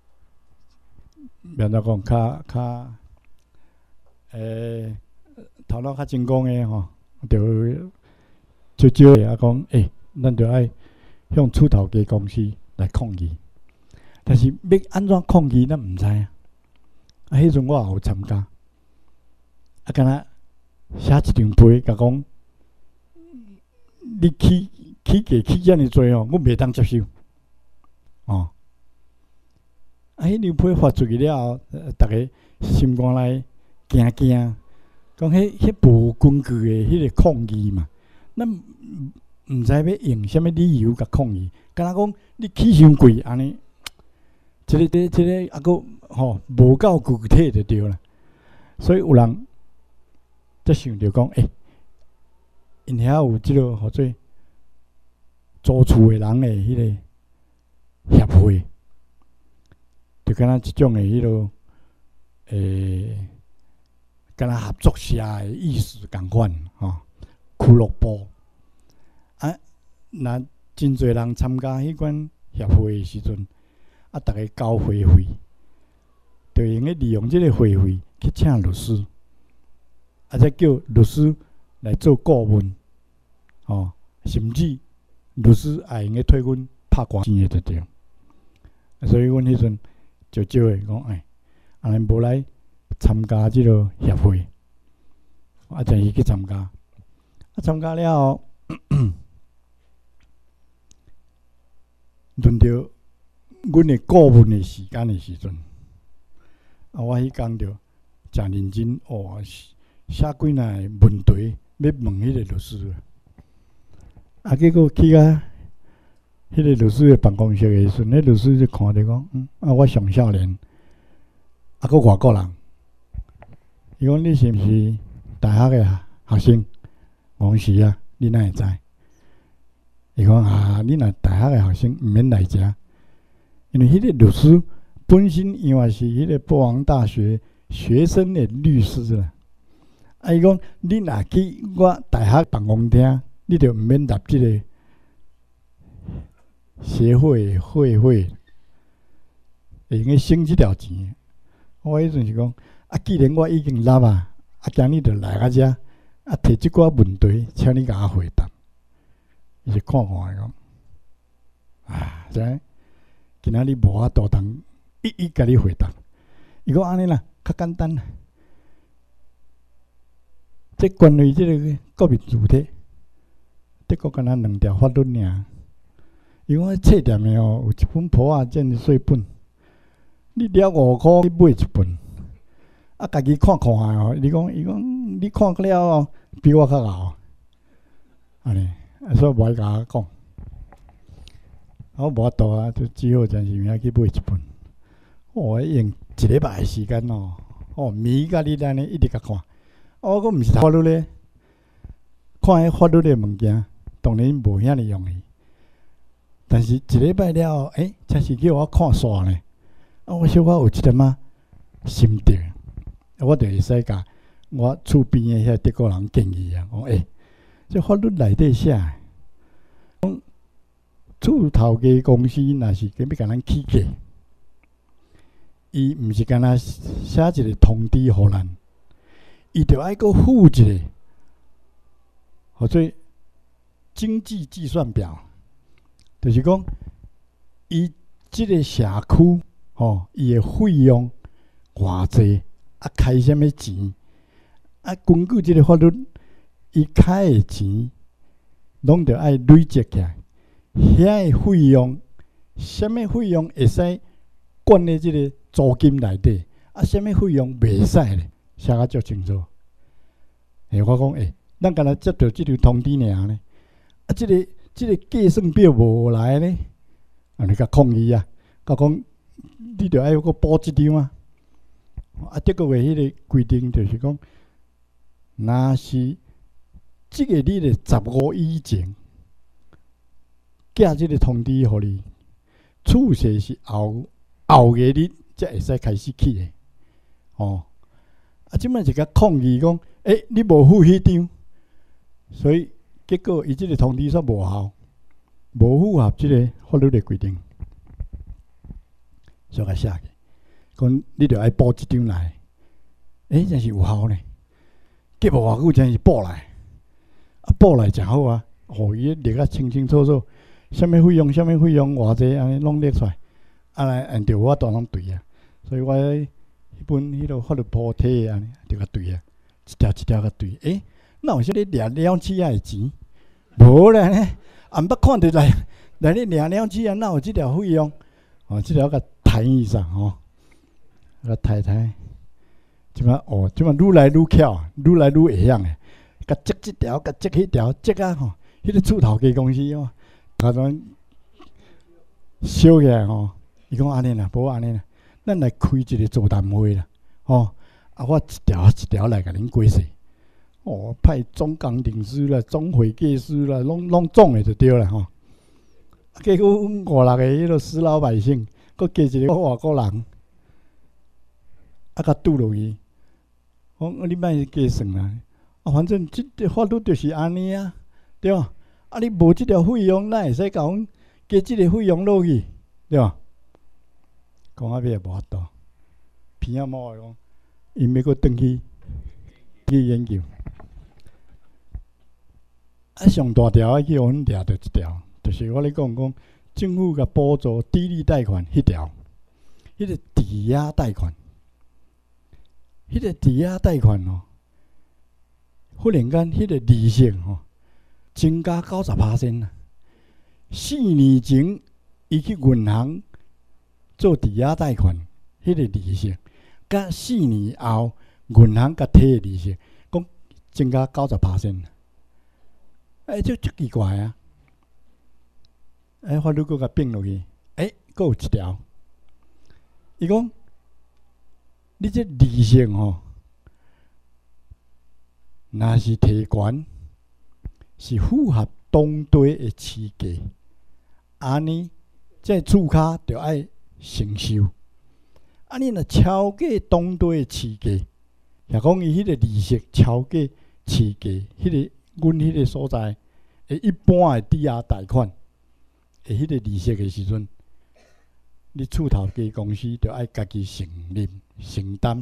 免得讲较较，诶、欸，头脑较精光诶吼，着少少诶啊讲，诶、欸，咱着爱。向厝头家公司来抗议，但是要安怎抗议，咱毋知啊。啊，迄阵我也有参加，啊，敢若写一张批，甲讲，你起起价起遮尔济哦，我袂当接受。哦，啊，迄张批发出去了后，逐个心肝内惊惊，讲迄迄无根据诶迄个抗议嘛，咱。毋知要用啥物理由甲抗议，敢若讲你起伤贵安尼，即、这个、即、这个啊个吼无够具体就对啦。所以有人则想着讲，诶、欸，因遐有即个号做租厝诶人诶迄个协会，就敢若即种诶迄落诶，敢若合作社诶意思共款吼，俱乐部。啊，若真侪人参加迄款协会诶时阵，啊，逐个交会费，就用咧利用即个会费去请律师，啊，再叫律师来做顾问，哦，甚至律师也用咧替阮拍官司诶，就对。所以阮迄阵就少诶讲，哎，安尼无来参加即个协会，啊，但是去参加，啊，参加了后。轮到阮的顾问的时间的时阵，啊，我迄工着诚认真哦，写几若问题要问迄个律师，啊，结果去啊，迄个律师的办公室的时阵，迄律师就看着讲，嗯，啊，我上少年， 啊，搁外国人，伊讲你是毋是大学诶学生？我讲是啊，你哪会知？伊讲啊，你若大学诶学生，毋免来遮，因为迄个律师本身因为是迄个波王大学学生诶律师啦。啊，伊讲你若去我大学办公厅，你着毋免纳即个协会会费，会用去省即条钱。我迄阵是讲，啊，既然我已经纳啊，啊，今日着来啊遮，啊，摕即寡问题，请你甲我回答。伊是看看讲，啊，这今仔日无法度通一一甲你回答。伊讲安尼啦，较简单啦。这关于即个国民主体，德国敢若两条法律尔。伊讲册店诶哦，有一本普瓦建税本，你了五箍，你买一本，啊，家己看看哦。你讲，伊讲，你看了哦，比我较敖，安尼，啊，所以无爱甲我讲。我无法度啊，就只好暂时明仔去买一本。哦，用一礼拜诶时间哦，哦，咪甲你安尼一直甲看。我阁毋是读法律咧，看迄法律诶物件，当然无遐尼容易。但是一礼拜了后，诶、欸，才是叫我看煞呢。啊，我小可有一点仔心得，我着会使甲我厝边诶遐德国人建议啊，讲诶、欸，这法律内底写，讲厝头家公司若是要甲咱起价，伊毋是干若写一个通知互咱。伊着爱阁附一个，或者经济计算表，就是讲，伊即个社区吼，伊、哦、的费用偌济，啊开什么钱，啊根据即个法律，伊开的钱，拢着爱累积起来，遐的费用，什么费用会使管伫即个租金内底，啊什么费用袂使咧？写甲足清楚。诶，我讲诶，咱干若接到即条通知尔呢？啊，即、这个即、这个计算表无来呢？啊，你甲抗议啊！甲讲，你着爱搁补即张啊！啊，德国诶迄个规定就是讲，若是即个日诶十五以前，寄即个通知互你，厝势是后后个日才会使开始起诶。哦。啊，即摆是甲抗议讲，诶、欸，你无付迄张，所以结果伊即个通知煞无效，无符合即个法律的规定，所以甲写去，讲你着爱补一张来，诶、欸，真是有效呢。结无偌久，真是补来，啊，补来真好啊，互伊列啊清清楚楚，什么费用，什么费用，偌济安尼拢列出来，啊来按照我都拢对啊，所以我。迄本迄落法律簿摕安尼，着甲对啊，一条一条甲对。诶、欸，哪有说咧掠了起啊的钱？无咧呢，也毋捌看着来来咧掠了起啊，哪有即条费用？哦，即条甲抬一下吼，甲抬抬。即摆哦，即摆愈来愈巧，愈来愈会晓诶。甲接即条，甲接迄条，接啊吼，迄个厝头家公司哦，甲咱烧起来吼，伊讲安尼啦，无安尼啦。咱来开一个座谈会啦，吼、哦！啊，我一条一条来甲恁解释，哦，派总工程师啦、总会计师啦，拢拢总诶就对啦，吼、哦。啊，结果阮五六个迄个死老百姓，佮加一个外国人，啊，甲拄落去，讲你莫加算啦，啊，反正即个法律就是安尼啊，对吧？啊，你无即条费用，哪会使甲阮加即个费用落去，对吧？讲啊，尾也无法度，偏啊某个讲，因要搁转去去研究。啊，上大条啊，去互阮掠着一条，就是我咧讲讲，政府甲补助低利贷款迄条，迄、那个抵押贷款，迄、那个抵押贷款哦，忽然间迄个利息哦，增加九十趴先啦。四年前，伊去银行。做抵押贷款，迄、那个利息，甲四年后银行甲摕的利息，讲增加九十趴先，哎，这足奇怪啊！哎，法律阁甲并落去，哎，阁有一条，伊讲你这利息吼，若是提悬，是符合当地的市价，安尼这厝卡就爱承受。啊，你若超过当地的市价，也讲伊迄个利息超过市价，迄、那个阮迄个所在诶一般的抵押贷款，诶迄个利息的时阵，你厝头家公司就爱家己承任承担。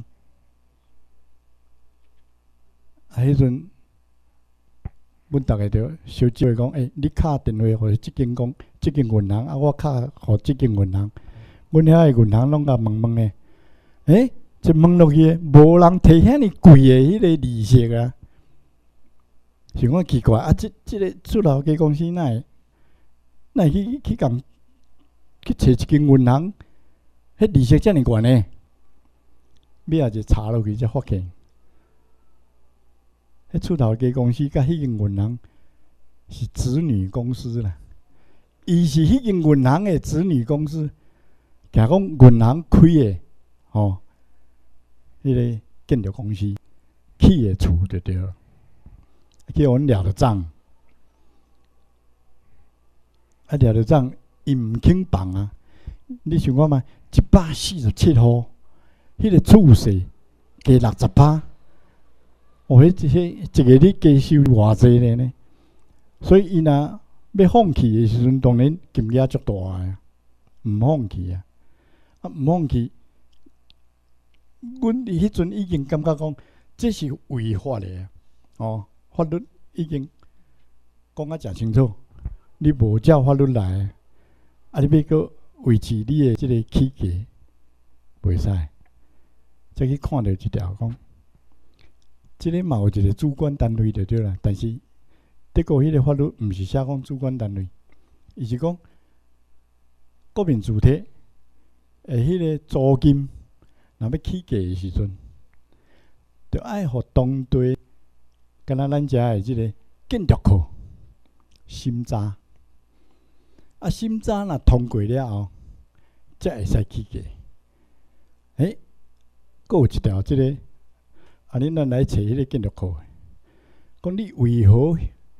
啊，迄阵，阮逐个着小姐讲，诶、欸，你敲电话互即间公，即间银行，啊，我敲互即间银行，阮遐个银行拢甲问问诶，诶、欸，一问落去，无人摕遐尼贵诶迄个利息啊！想讲奇怪，啊，即即个厝头家公司哪会哪会去去共去找一间银行，迄利息遮尔悬呢？尾仔就查落去才发现。迄厝头家公司甲迄间银行是子女公司啦，伊是迄间银行的子女公司，甲讲银行开的吼，迄、那个建筑公司起的厝就对了，去阮掠着账，啊掠着账，伊毋肯放啊！你想看嘛，一百四十七户，迄、那个厝势加六十趴。哦，迄一个一个你加收偌济呢？所以伊若要放弃的时阵，当然金额足大个，毋放弃啊！啊，毋放弃，阮伫迄阵已经感觉讲，这是违法的哦，法律已经讲啊诚清楚，你无照法律来，啊，你要搁维持你的即个起价，袂使。再去看到即条讲。即个嘛有一个主管单位就对啦，但是德国迄个法律毋是写讲主管单位，伊是讲国民主体诶迄个租金，若要起价诶时阵，着爱互当地，敢若咱遮诶即个建筑课审查，啊审查若通过了后，才会使起价。诶，阁有一条即个。啊！恁咱来找迄个建筑课，讲你为何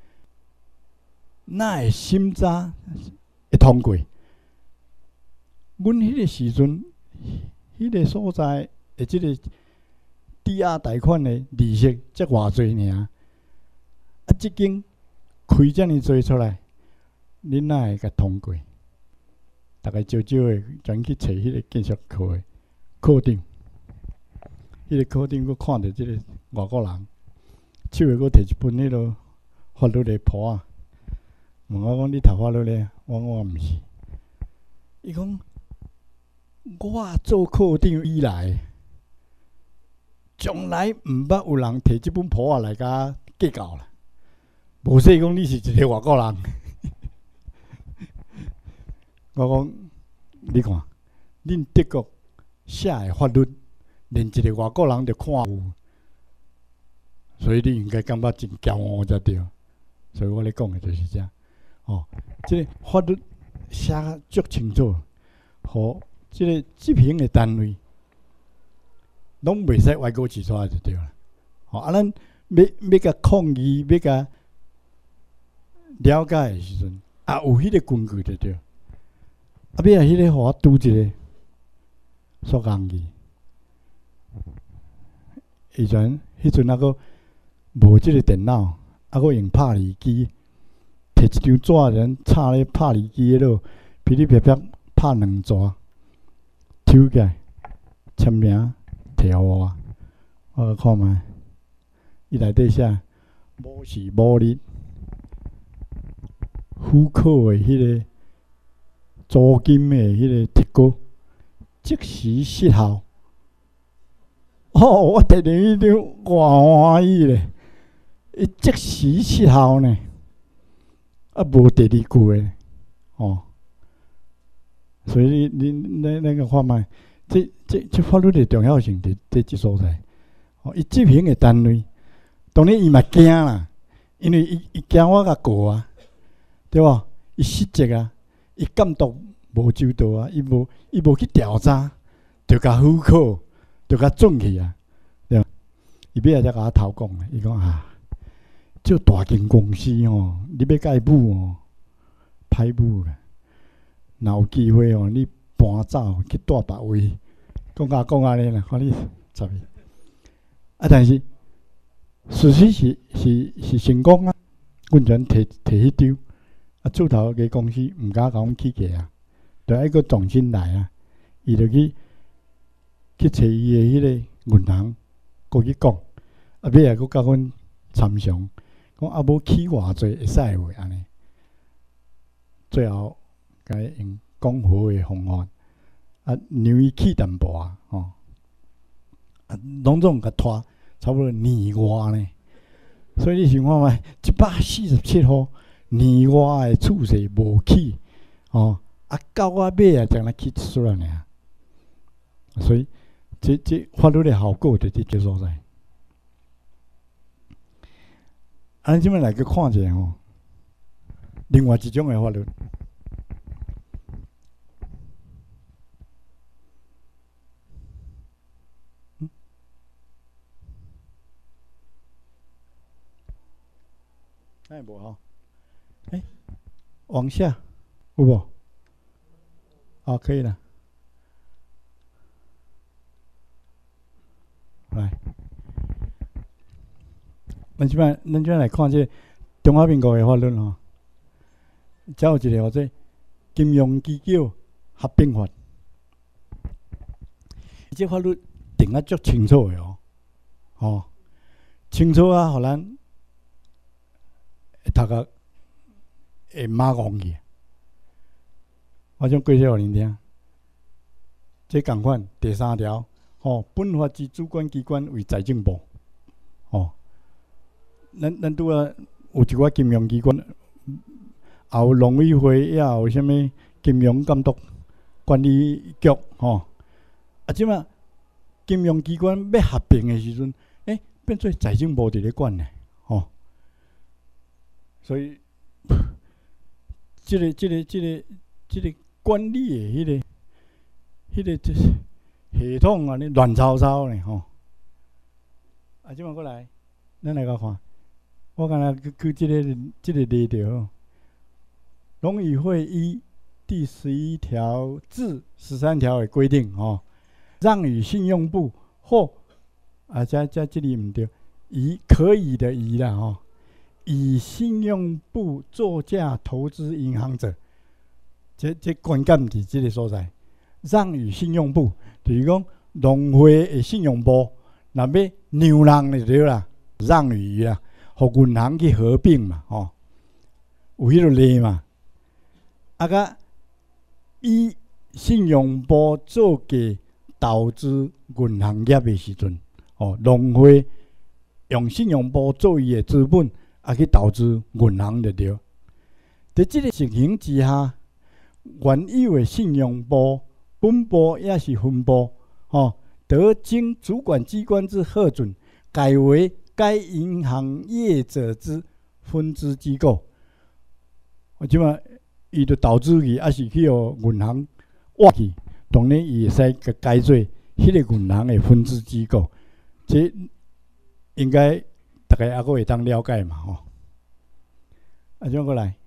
哪会审查会通过？阮迄个时阵，迄、那个所在诶，即个抵押贷款诶利息才偌济尔？啊，即间开遮尔济出来，恁哪会甲通过？大概少少诶，转去找迄个建筑课诶课长。迄个课长，佫看着即个外国人，手诶，佫摕一本迄落法律诶簿仔，问我讲：“你读法律咧？”我讲：“我毋是。”伊讲：“我做课长以来，从来毋捌有人摕即本簿仔来甲计较啦。无说讲你是一个外国人。”我讲：“你看，恁德国写诶法律。”连一个外国人就看有，所以你应该感觉真骄傲才对。所以我咧讲的就是这，哦，即、这个法律写足清楚，互即个执行的单位拢袂使歪高起出来就对了。哦，啊，咱要要甲抗议，要甲了解的时阵，啊，有迄个根据就对。啊，要啊，迄个互我拄一个缩工去。以前迄阵啊，阁无即个电脑，啊，阁用拍字机，摕一张纸人插咧拍字机迄落，噼里啪啪拍两纸，抽起来签名摕互我，我看觅，伊内底写某时某日户口的迄个租金的迄个贴稿，即时失效。哦，我摕着迄张偌欢喜咧！伊即时失效呢，啊无第二句诶，哦。所以你你咱咱个看觅，这这这法律的重要性伫伫即所在。哦，伊执行的单位，当然伊嘛惊啦，因为伊伊惊我甲告啊，对无？伊失责啊，伊监督无周到啊，伊无伊无去调查，就甲户口。 就甲转去啊，对吧？伊尾仔才甲我头讲，伊讲啊，这大间公司哦，你要甲伊舞哦，歹舞啦。若有机会哦，你搬走去住别位，讲甲讲安尼啦，看你十个。啊，但是事实是是是成功啊，阮全摕摕迄张，啊，厝头个公司毋敢甲阮起价啊，着爱佫重新来啊，伊着去去找伊个迄个银行，佫去讲，啊，尾仔佫甲阮参详，讲啊无起偌济会使袂安尼，最后甲伊用讲好诶方法，啊，让伊起淡薄啊，吼，啊，拢总甲拖差不多年外呢，所以你想看觅，一百四十七户年外诶厝势无起，吼，啊，到我尾啊，才来起一撮尔尔，所以这这法律诶效果就伫这所在。咱即摆来去看一下吼，另外一种诶法律。哎，无吼，哎，往下有无？好，可以了。来，咱即摆咱即摆来看这个中华民国的法律吼，才有一个叫做《金融机构合并法》，这法律定啊足清楚的哦，哦，清楚啊，互咱会读个会马戆去。我想解释互恁听。这共款第三条，哦，本法之主管机关为财政部，哦，咱咱拄啊有一寡金融机关，也有农委会，也有啥物金融监督管理局，吼、哦，啊，即马金融机关要合并的时阵，诶、欸，变做财政部伫咧管呢，吼、哦，所以，即、这个、即、这个、即、这个、即、这个管理的迄、那个、迄、那个这系统啊，你乱糟糟呢，吼、哦。啊，即马过来，咱来甲看，我敢若去去即、这个、即、这个例条，农委会依第十一条至十三条的规定，哦，让与信用部或啊，加加这里唔对，以可以的以啦，吼、哦，以信用部作价投资银行者，这这关键伫这个所在，让与信用部，就是讲农会的信用部，若要让人就对啦，让与啦，互银行去合并嘛，吼、哦，有迄个例嘛，啊甲。以信用部做价投资银行业的时阵，哦，农会用信用部做伊的资本，啊去投资银行就对。在这个情形之下，原有的信用部本部也是分部，哦，得经主管机关之核准，改为该银行业者之分支机构。我即马。伊就投资去，还是去互银行挖去，当然伊会使甲改做迄个银行的分支机构。这应该大家还阁会当了解嘛吼。啊，怎过来？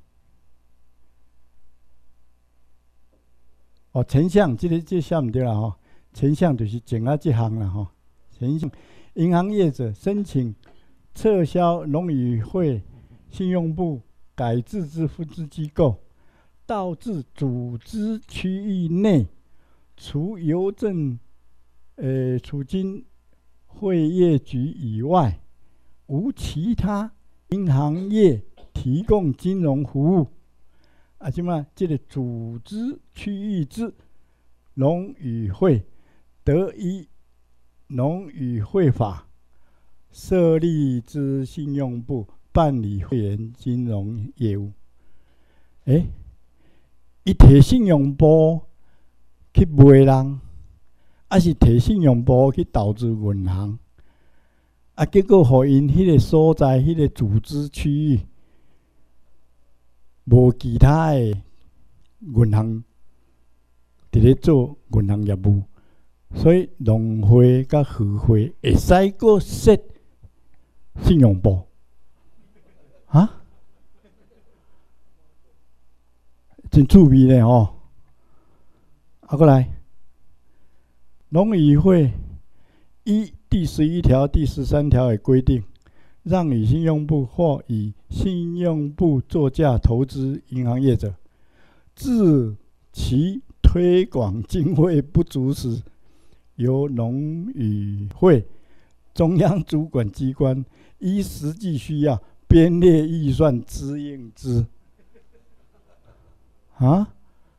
哦，前项这个这写毋对啦吼，前项就是前啊这项啦吼。前项，银行业者申请撤销农委会信用部改制之分支机构。导致组织区域内，除邮政、呃储金会业局以外，无其他银行业提供金融服务。啊，即嘛，这个组织区域之农委会，得依农委会法设立之信用部办理会员金融业务。诶。伊摕信用部去卖人，还是摕信用部去投资银行？啊，结果互因迄个所在、迄个组织区域，无其他的银行伫咧做银行业务， 所以农会甲渔会会使个设信用部啊，真趣味咧吼！啊，过来，农渔会依第十一条、第十三条的规定，让与信用部或以信用部作价投资银行业者，自其推广经费不足时，由农渔会中央主管机关依实际需要编列预算支应之。啊？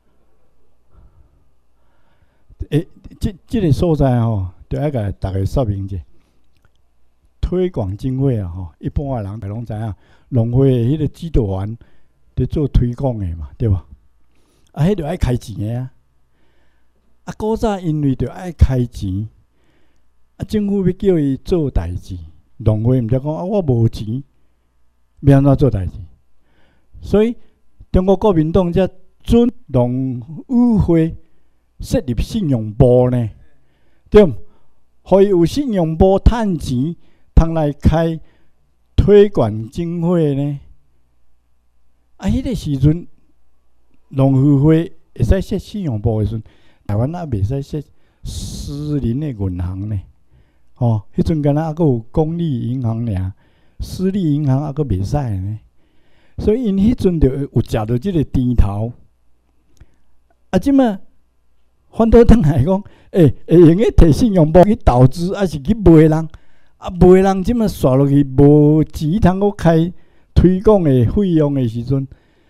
诶，这这个所在吼，就要甲大家说明者。推广经费啊，吼，一般诶人大拢知影，农会诶迄个指导员伫做推广诶嘛，对吧？啊，迄着爱开钱诶啊。啊，古早因为着爱开钱，啊，政府要叫伊做代志，农会毋则讲啊，我无钱，要安怎做代志？所以中国国民党才准农委会设立信用部呢，对毋？互伊有信用部趁钱，通来开推广经费呢。啊，迄、那个时阵，农委会会使设信用部的时阵，台湾也袂使设私人的银行呢。哦，迄阵敢若还佫有公立银行尔，私立银行还佫袂使呢。所以因迄阵就有食到即个甜头。啊，即马反倒转来讲，诶、欸，会用个摕信用部去投资，还是去卖人？啊，卖人即马刷落去无钱通个开推广的费用的时阵，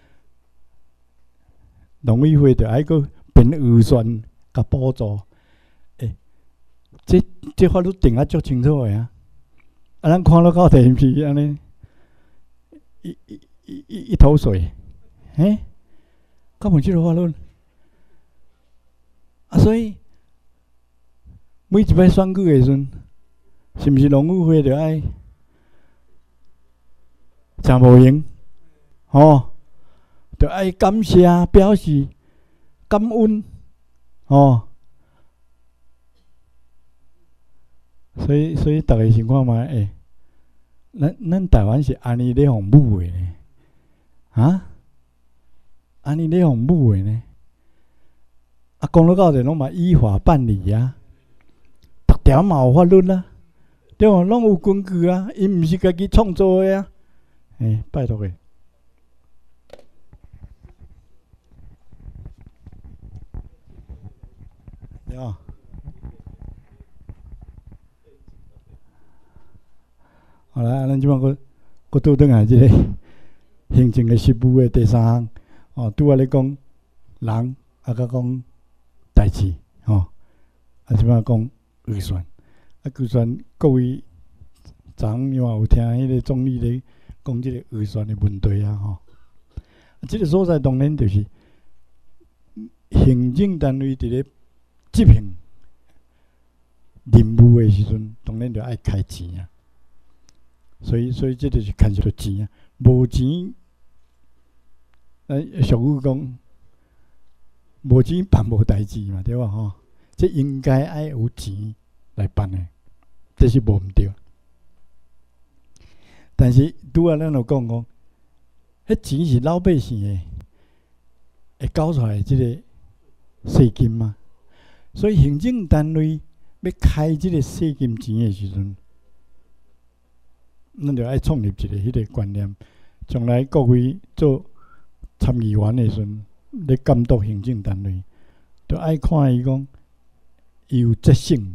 农委会就爱个编预算甲补助。诶、欸，这这法律定啊足清楚的啊！啊，咱看了到电视安尼，一一一一一头水，嘿，根本即个法律。啊，所以每一摆选举的时阵，是毋是农委会着爱真无用？吼，着爱感谢表示感恩，吼。所以，所以逐个情况嘛，诶，咱咱台湾是安尼咧互舞的呢，啊，安尼咧互舞的呢。啊，讲了到底拢嘛依法办理啊，逐条嘛有法律啦，对无？拢有根据啊，因毋是家己创造的啊。诶，拜托诶，对啊。好啦，咱即摆佫佫倒转来即个行政诶事务诶第三项，哦，拄仔咧讲人，啊，甲讲代志，吼、哦，啊，即摆讲预算，啊，预算各位昨昏有有听迄个总理咧讲即个预算诶问题啊，吼、哦，啊，即、这个所在当然就是行政单位伫咧执行任务诶时阵，当然着爱开钱啊。所以，所以这就是牵涉到钱啊，无钱，呃，俗语讲，无钱办无代志嘛，对吧？吼，这应该爱有钱来办的，这是无毋对。但是拄仔咱有讲讲，迄钱是老百姓的，会交出来即个税金嘛，所以行政单位要开即个税金钱的时阵。咱着爱创立一个迄个观念，将来各位做参议员的时阵，咧监督行政单位，着爱看伊讲，伊有责任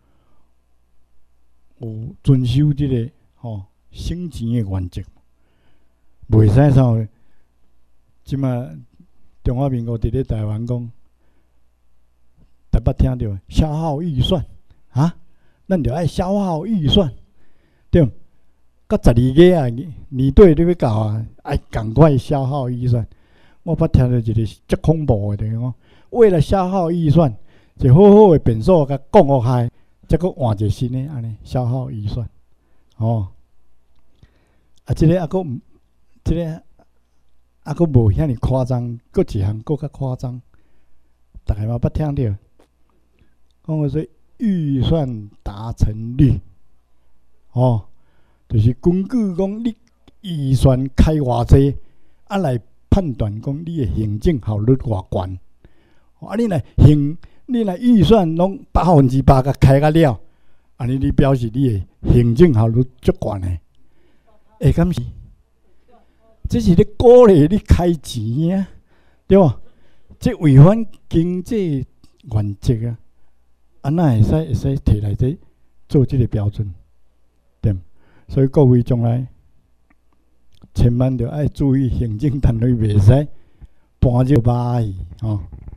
无，有遵守即、这个吼省钱的原则，袂使啥。即马中华民国伫咧台湾讲，台北听到消耗预算啊，咱着爱消耗预算，对。到十二月啊，年底你要到啊，爱赶快消耗预算。我捌听到一个足恐怖的，讲为了消耗预算，一好好的变数甲讲互害，再搁换一个新的安尼消耗预算。哦，啊，即、这个啊搁，即、这个啊搁无遐尼夸张，搁一项搁较夸张，大家嘛捌听到。讲说预算达成率，哦，就是根据讲你预算开偌济，啊来判断讲你的行政效率偌悬。啊，你若行，你若预算拢百分之百甲开甲了，安尼你表示你的行政效率足悬的，会敢是？这是咧鼓励你开钱啊，对无？这违反经济原则啊！啊，那会使会使摕来这做这个标准，对。所以各位将来千万着爱注意，行政单位袂使搬这马去吼。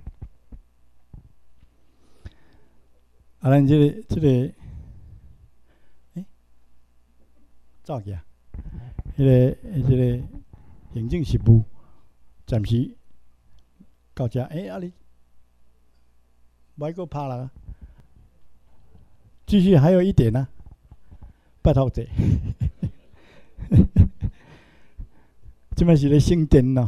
啊，咱这个这个，诶，走去啊！迄个迄个行政事务暂时到这。诶，啊你，莫搁拍啦！继续还有一点呢、啊，拜托者，这摆是咧省电咯，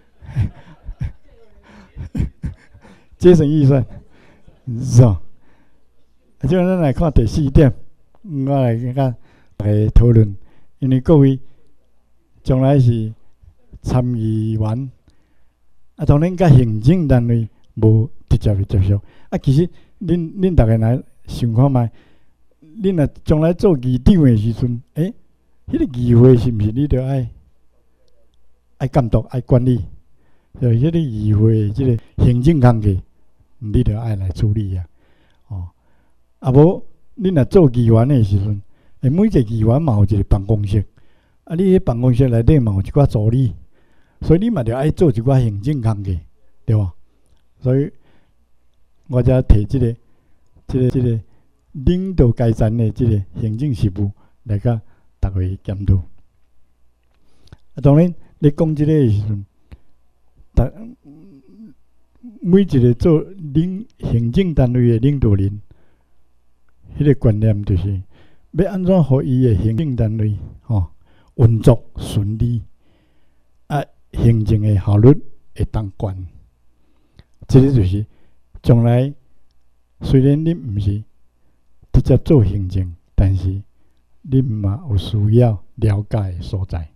节省预算，是哦。啊，即摆咱来看第四点，我来甲大家讨论，因为各位将来是参议员，啊，当然甲行政单位无直接的接触。啊，其实恁恁大家来想看觅。恁若将来做议长的时阵，诶、欸，迄、那个议会是毋是你着爱爱监督、爱管理？就迄个议会即个行政工作，你着爱来处理啊。哦，啊无恁若做议员的时阵，诶，每一个议员嘛有一个办公室，啊，你迄办公室内底嘛有一寡助理，所以你嘛着爱做一寡行政工作，对无？所以我则摕即个、即个、即个。领导改善的这个行政事务来甲大家监督。啊，当然，你讲这个的时阵，大每一个做领行政单位的领导人，迄、那个观念就是要安怎互伊的行政单位吼、哦、运作顺利，啊，行政的效率会当悬。这个就是将来虽然你毋是直接做行政，但是你嘛有需要了解的所在。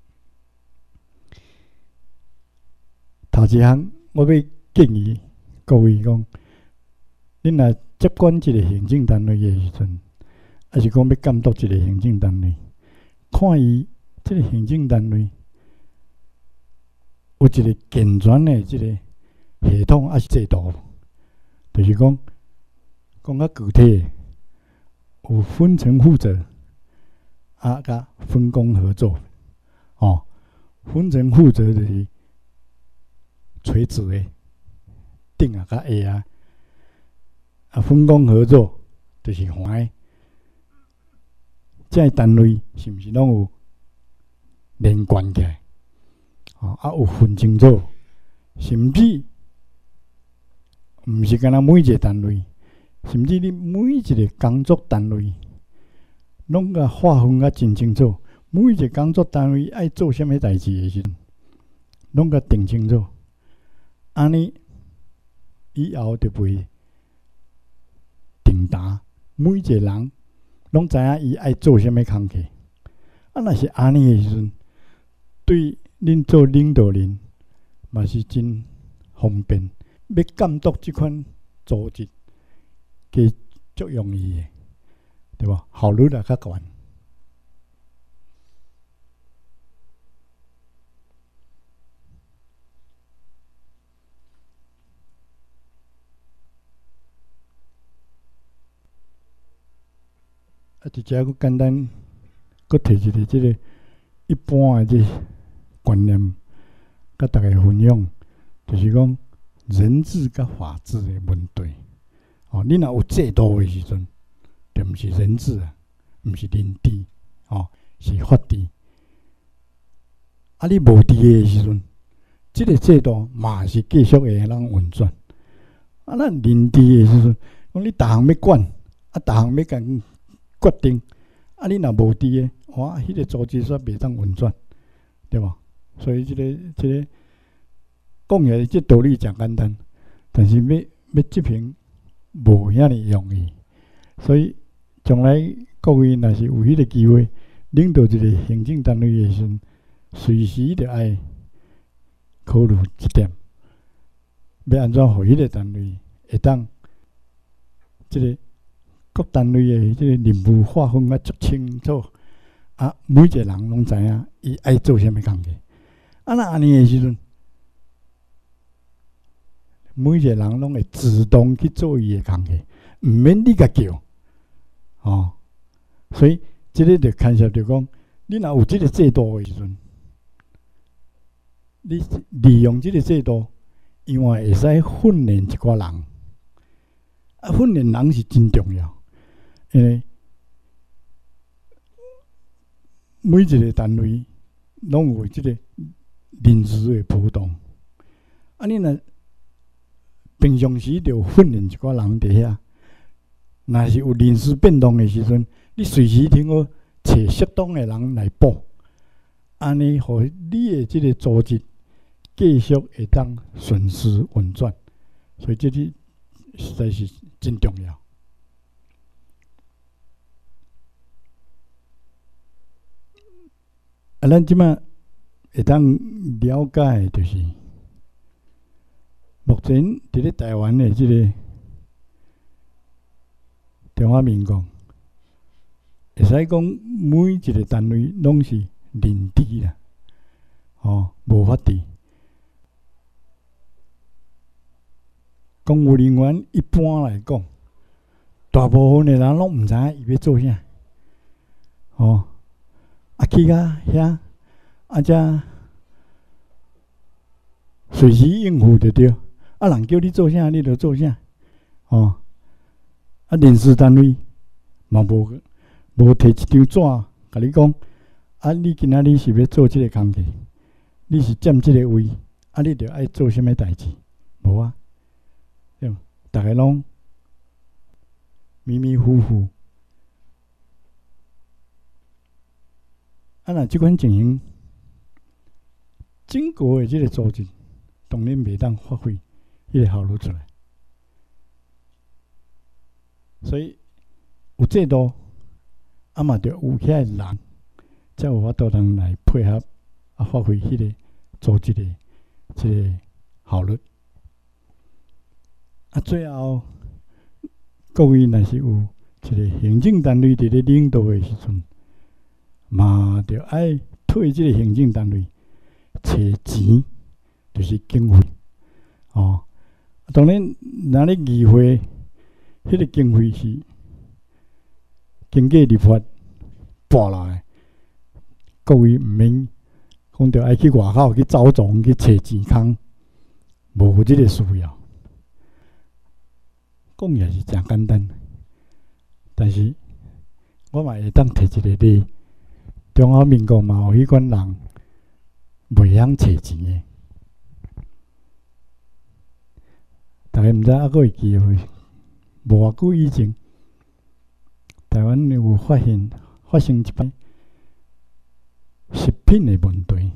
头一项，我要建议各位讲，恁若接管一个行政单位的时阵，还是讲要监督一个行政单位，看伊这个行政单位有一个健全的这个系统还是制度，就是讲讲较具体的。有分层负责，啊，甲分工合作，哦，分层负责就是垂直的，顶啊甲下啊，啊，分工合作就是横的。这单位是毋是拢有连贯起来？哦，啊，有分清楚，甚至毋是干那每一个单位。甚至你每一个工作单位，拢甲划分甲真清楚。每一个工作单位爱做啥物代志的时阵，拢甲定清楚。安尼以后就袂定达，每一个人拢知影伊爱做啥物工课。啊，若是安尼的时阵，对恁做领导人嘛是真方便。要监督即款组织。其实足容易的，对吧？效率也较悬。啊，一只佫简单，佫提一个即个一般的即观念，甲大家分享，就是讲人治甲法治的问题。哦，你若有制度的时阵，就毋是人治啊，毋是人治，哦，是法治。啊，你无治的时阵，即、这个制度嘛是继续会让运转。啊，咱人治的时阵，讲你逐项要管，啊，逐项要甲决定，啊，你若无治的，哇，迄、那个组织煞袂当运转，对吧？所以即、这个即、这个讲起来，即道理诚简单，但是要要执行。无遐尼容易， 所以将来各位若是有迄个机会，领导一个行政单位的时阵，随时着爱考虑一点，要安怎互迄个单位会当即个各单位的即个任务划分啊足清楚，啊，每一个人拢知影伊爱做啥物工课。啊，那安尼的时阵，每一个人拢会自动去做伊的工课，毋免你甲叫，哦。所以，即个就牵涉着讲，你若有即个制度的时阵，你利用即个制度，另外会使训练一寡人。啊，训练人是真重要，因为每一个单位拢有即个人事的波动。啊，你若平常时就训练一寡人伫遐，若是有人事变动的时阵，你随时听好找适当的人来补，安尼互你的即个组织继续会当顺势运转，所以这个实在是真重要。啊，咱即马会当了解的就是，目前伫咧台湾的即个中华民国。会使讲每一个单位拢是认知啦，哦，无法治。公务人员一般来讲，大部分的人拢毋知影伊要做啥，哦，啊去到遐，啊则随时应付就对，啊人叫你做啥你就做啥，哦，啊人事单位嘛无。无摕一张纸，甲你讲，啊！你今仔日是要做即个工课，你是占即个位，啊！你着爱做啥物代志？无啊，对，逐个拢迷迷糊糊。啊，若即款情形，整个的即个组织当然袂当发挥迄个效率出来，所以有制度。啊嘛，着有遐个人，才有法度通来配合，啊，发挥迄个组织的即个效率。啊，最后各位若是有一个行政单位伫咧领导的时阵，嘛着爱退即个行政单位找钱，就是经费。哦，当然，若咧议会，迄个经费是。经过立法拨来，各位毋免讲着爱去外口去走总去找钱空，无即个需要。讲也是真简单，但是我嘛会当提一个例，中华民国嘛有迄款人袂晓找钱的，大家毋知还佫会记无？无偌久以前。台湾有发现发生一摆食品的问题，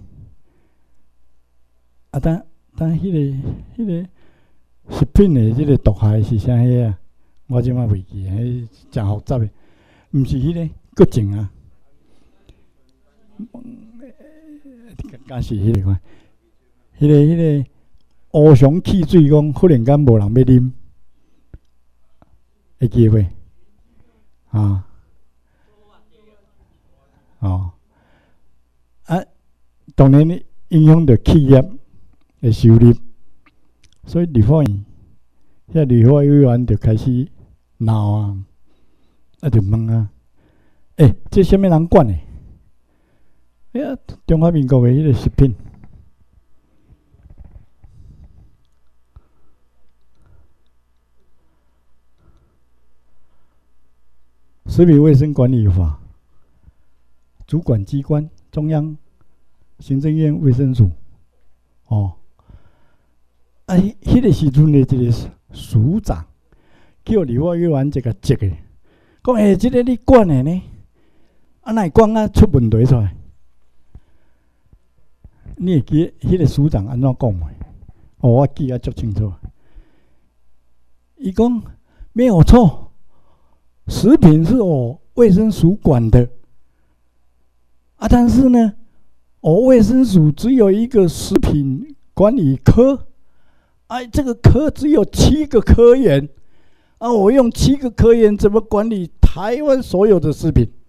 啊，但但迄个迄个食品的即个毒害是啥个啊？我即马袂记啊，迄真复杂的，毋是迄个搁种啊，敢是迄个款，迄个迄个乌熊汽水讲，忽然间无人要啉，会记袂？啊，哦，啊，当然呢，影响到企业的收入，所以立法院，遐立法委员就开始闹啊，啊就问啊，诶、欸，这啥物人管的？哎呀，中华民国的迄个食品。食品卫生管理法主管机关中央行政院卫生署，哦，啊，迄个时阵的这个署长叫立法委员这个接的，讲诶，这个你管的呢？啊，哪会管啊出问题出来？你会记迄个署长安怎讲的？哦，我记啊足清楚。伊讲没有错。 食品是我卫生署管的啊，但是呢，我卫生署只有一个食品管理科，哎，这个科只有七个科员啊，我用七个科员怎么管理台湾所有的食品？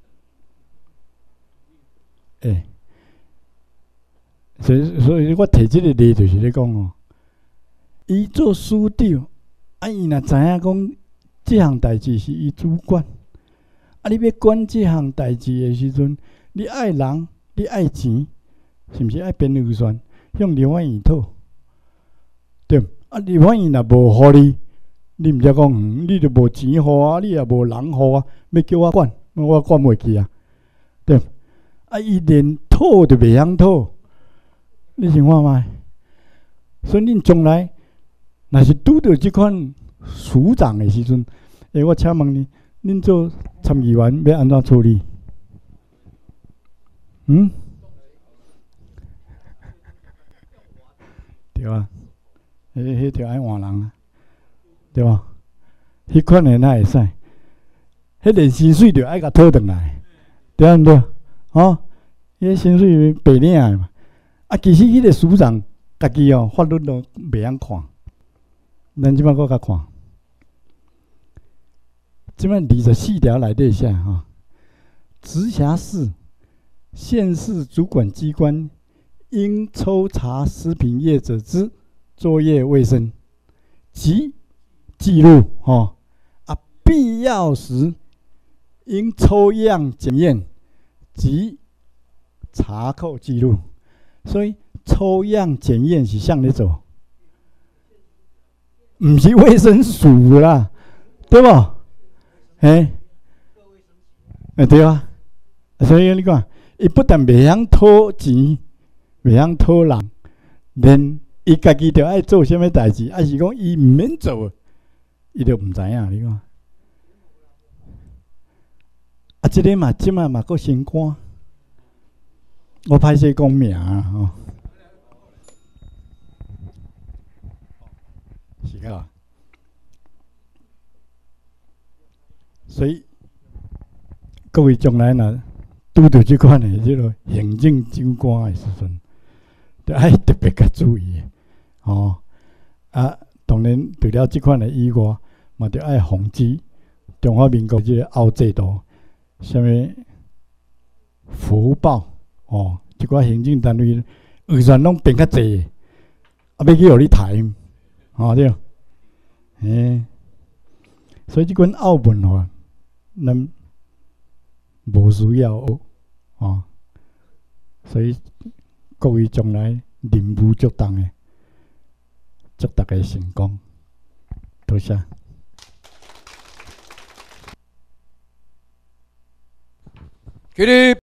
哎，所以所以我提这个例就是咧讲哦，伊做书长，啊，伊若知影讲这项代志是伊主管，啊，你要管这项代志的时阵，你爱人，你爱钱，是毋是爱编预算，向刘婉仪讨？对，啊，刘婉仪若无互你，你毋则讲，嗯，你著无钱互啊，你也无人互啊，要叫我管，我管袂去啊，对。啊，伊连讨都袂晓讨，你想看卖？所以恁将来若是拄到即款署长的时阵，诶，我请问你，恁做参议员要安怎处理？嗯？对啊，迄迄着爱换人啊，对吧？迄款的哪会使？迄连薪水着爱甲讨转来，对啊，毋对？哦，迄个薪水白领的嘛。啊，其实迄个署长家己哦，法律都袂晓看，咱即摆搁较看。即摆二十四条内底写吼，直辖市、县市主管机关应抽查食品业者之作业卫生及记录，吼啊，必要时应抽样检验及查扣记录。所以抽样检验是谁咧做？毋是卫生署啦，对无？哎，哎对啊，所以你看，伊不但袂晓讨钱，袂晓讨人，连伊家己着爱做啥物代志，还是讲伊毋免做，伊着毋知影。你看，啊，即个嘛，即摆嘛阁升官。我歹势讲名啊，吼，是个，所以各位将来若拄到即款的即个行政长官的时阵，着爱特别较注意的，哦，啊，当然除了即款的以外，嘛着爱防止中华民国即个凹制度，啥物福报。哦，即寡行政单位预算拢变较济，啊，要去互你抬，哦对，诶，所以即款拗文化，咱无需要学，哦，所以各位将来任务足重诶，祝大家成功，多谢。 起立。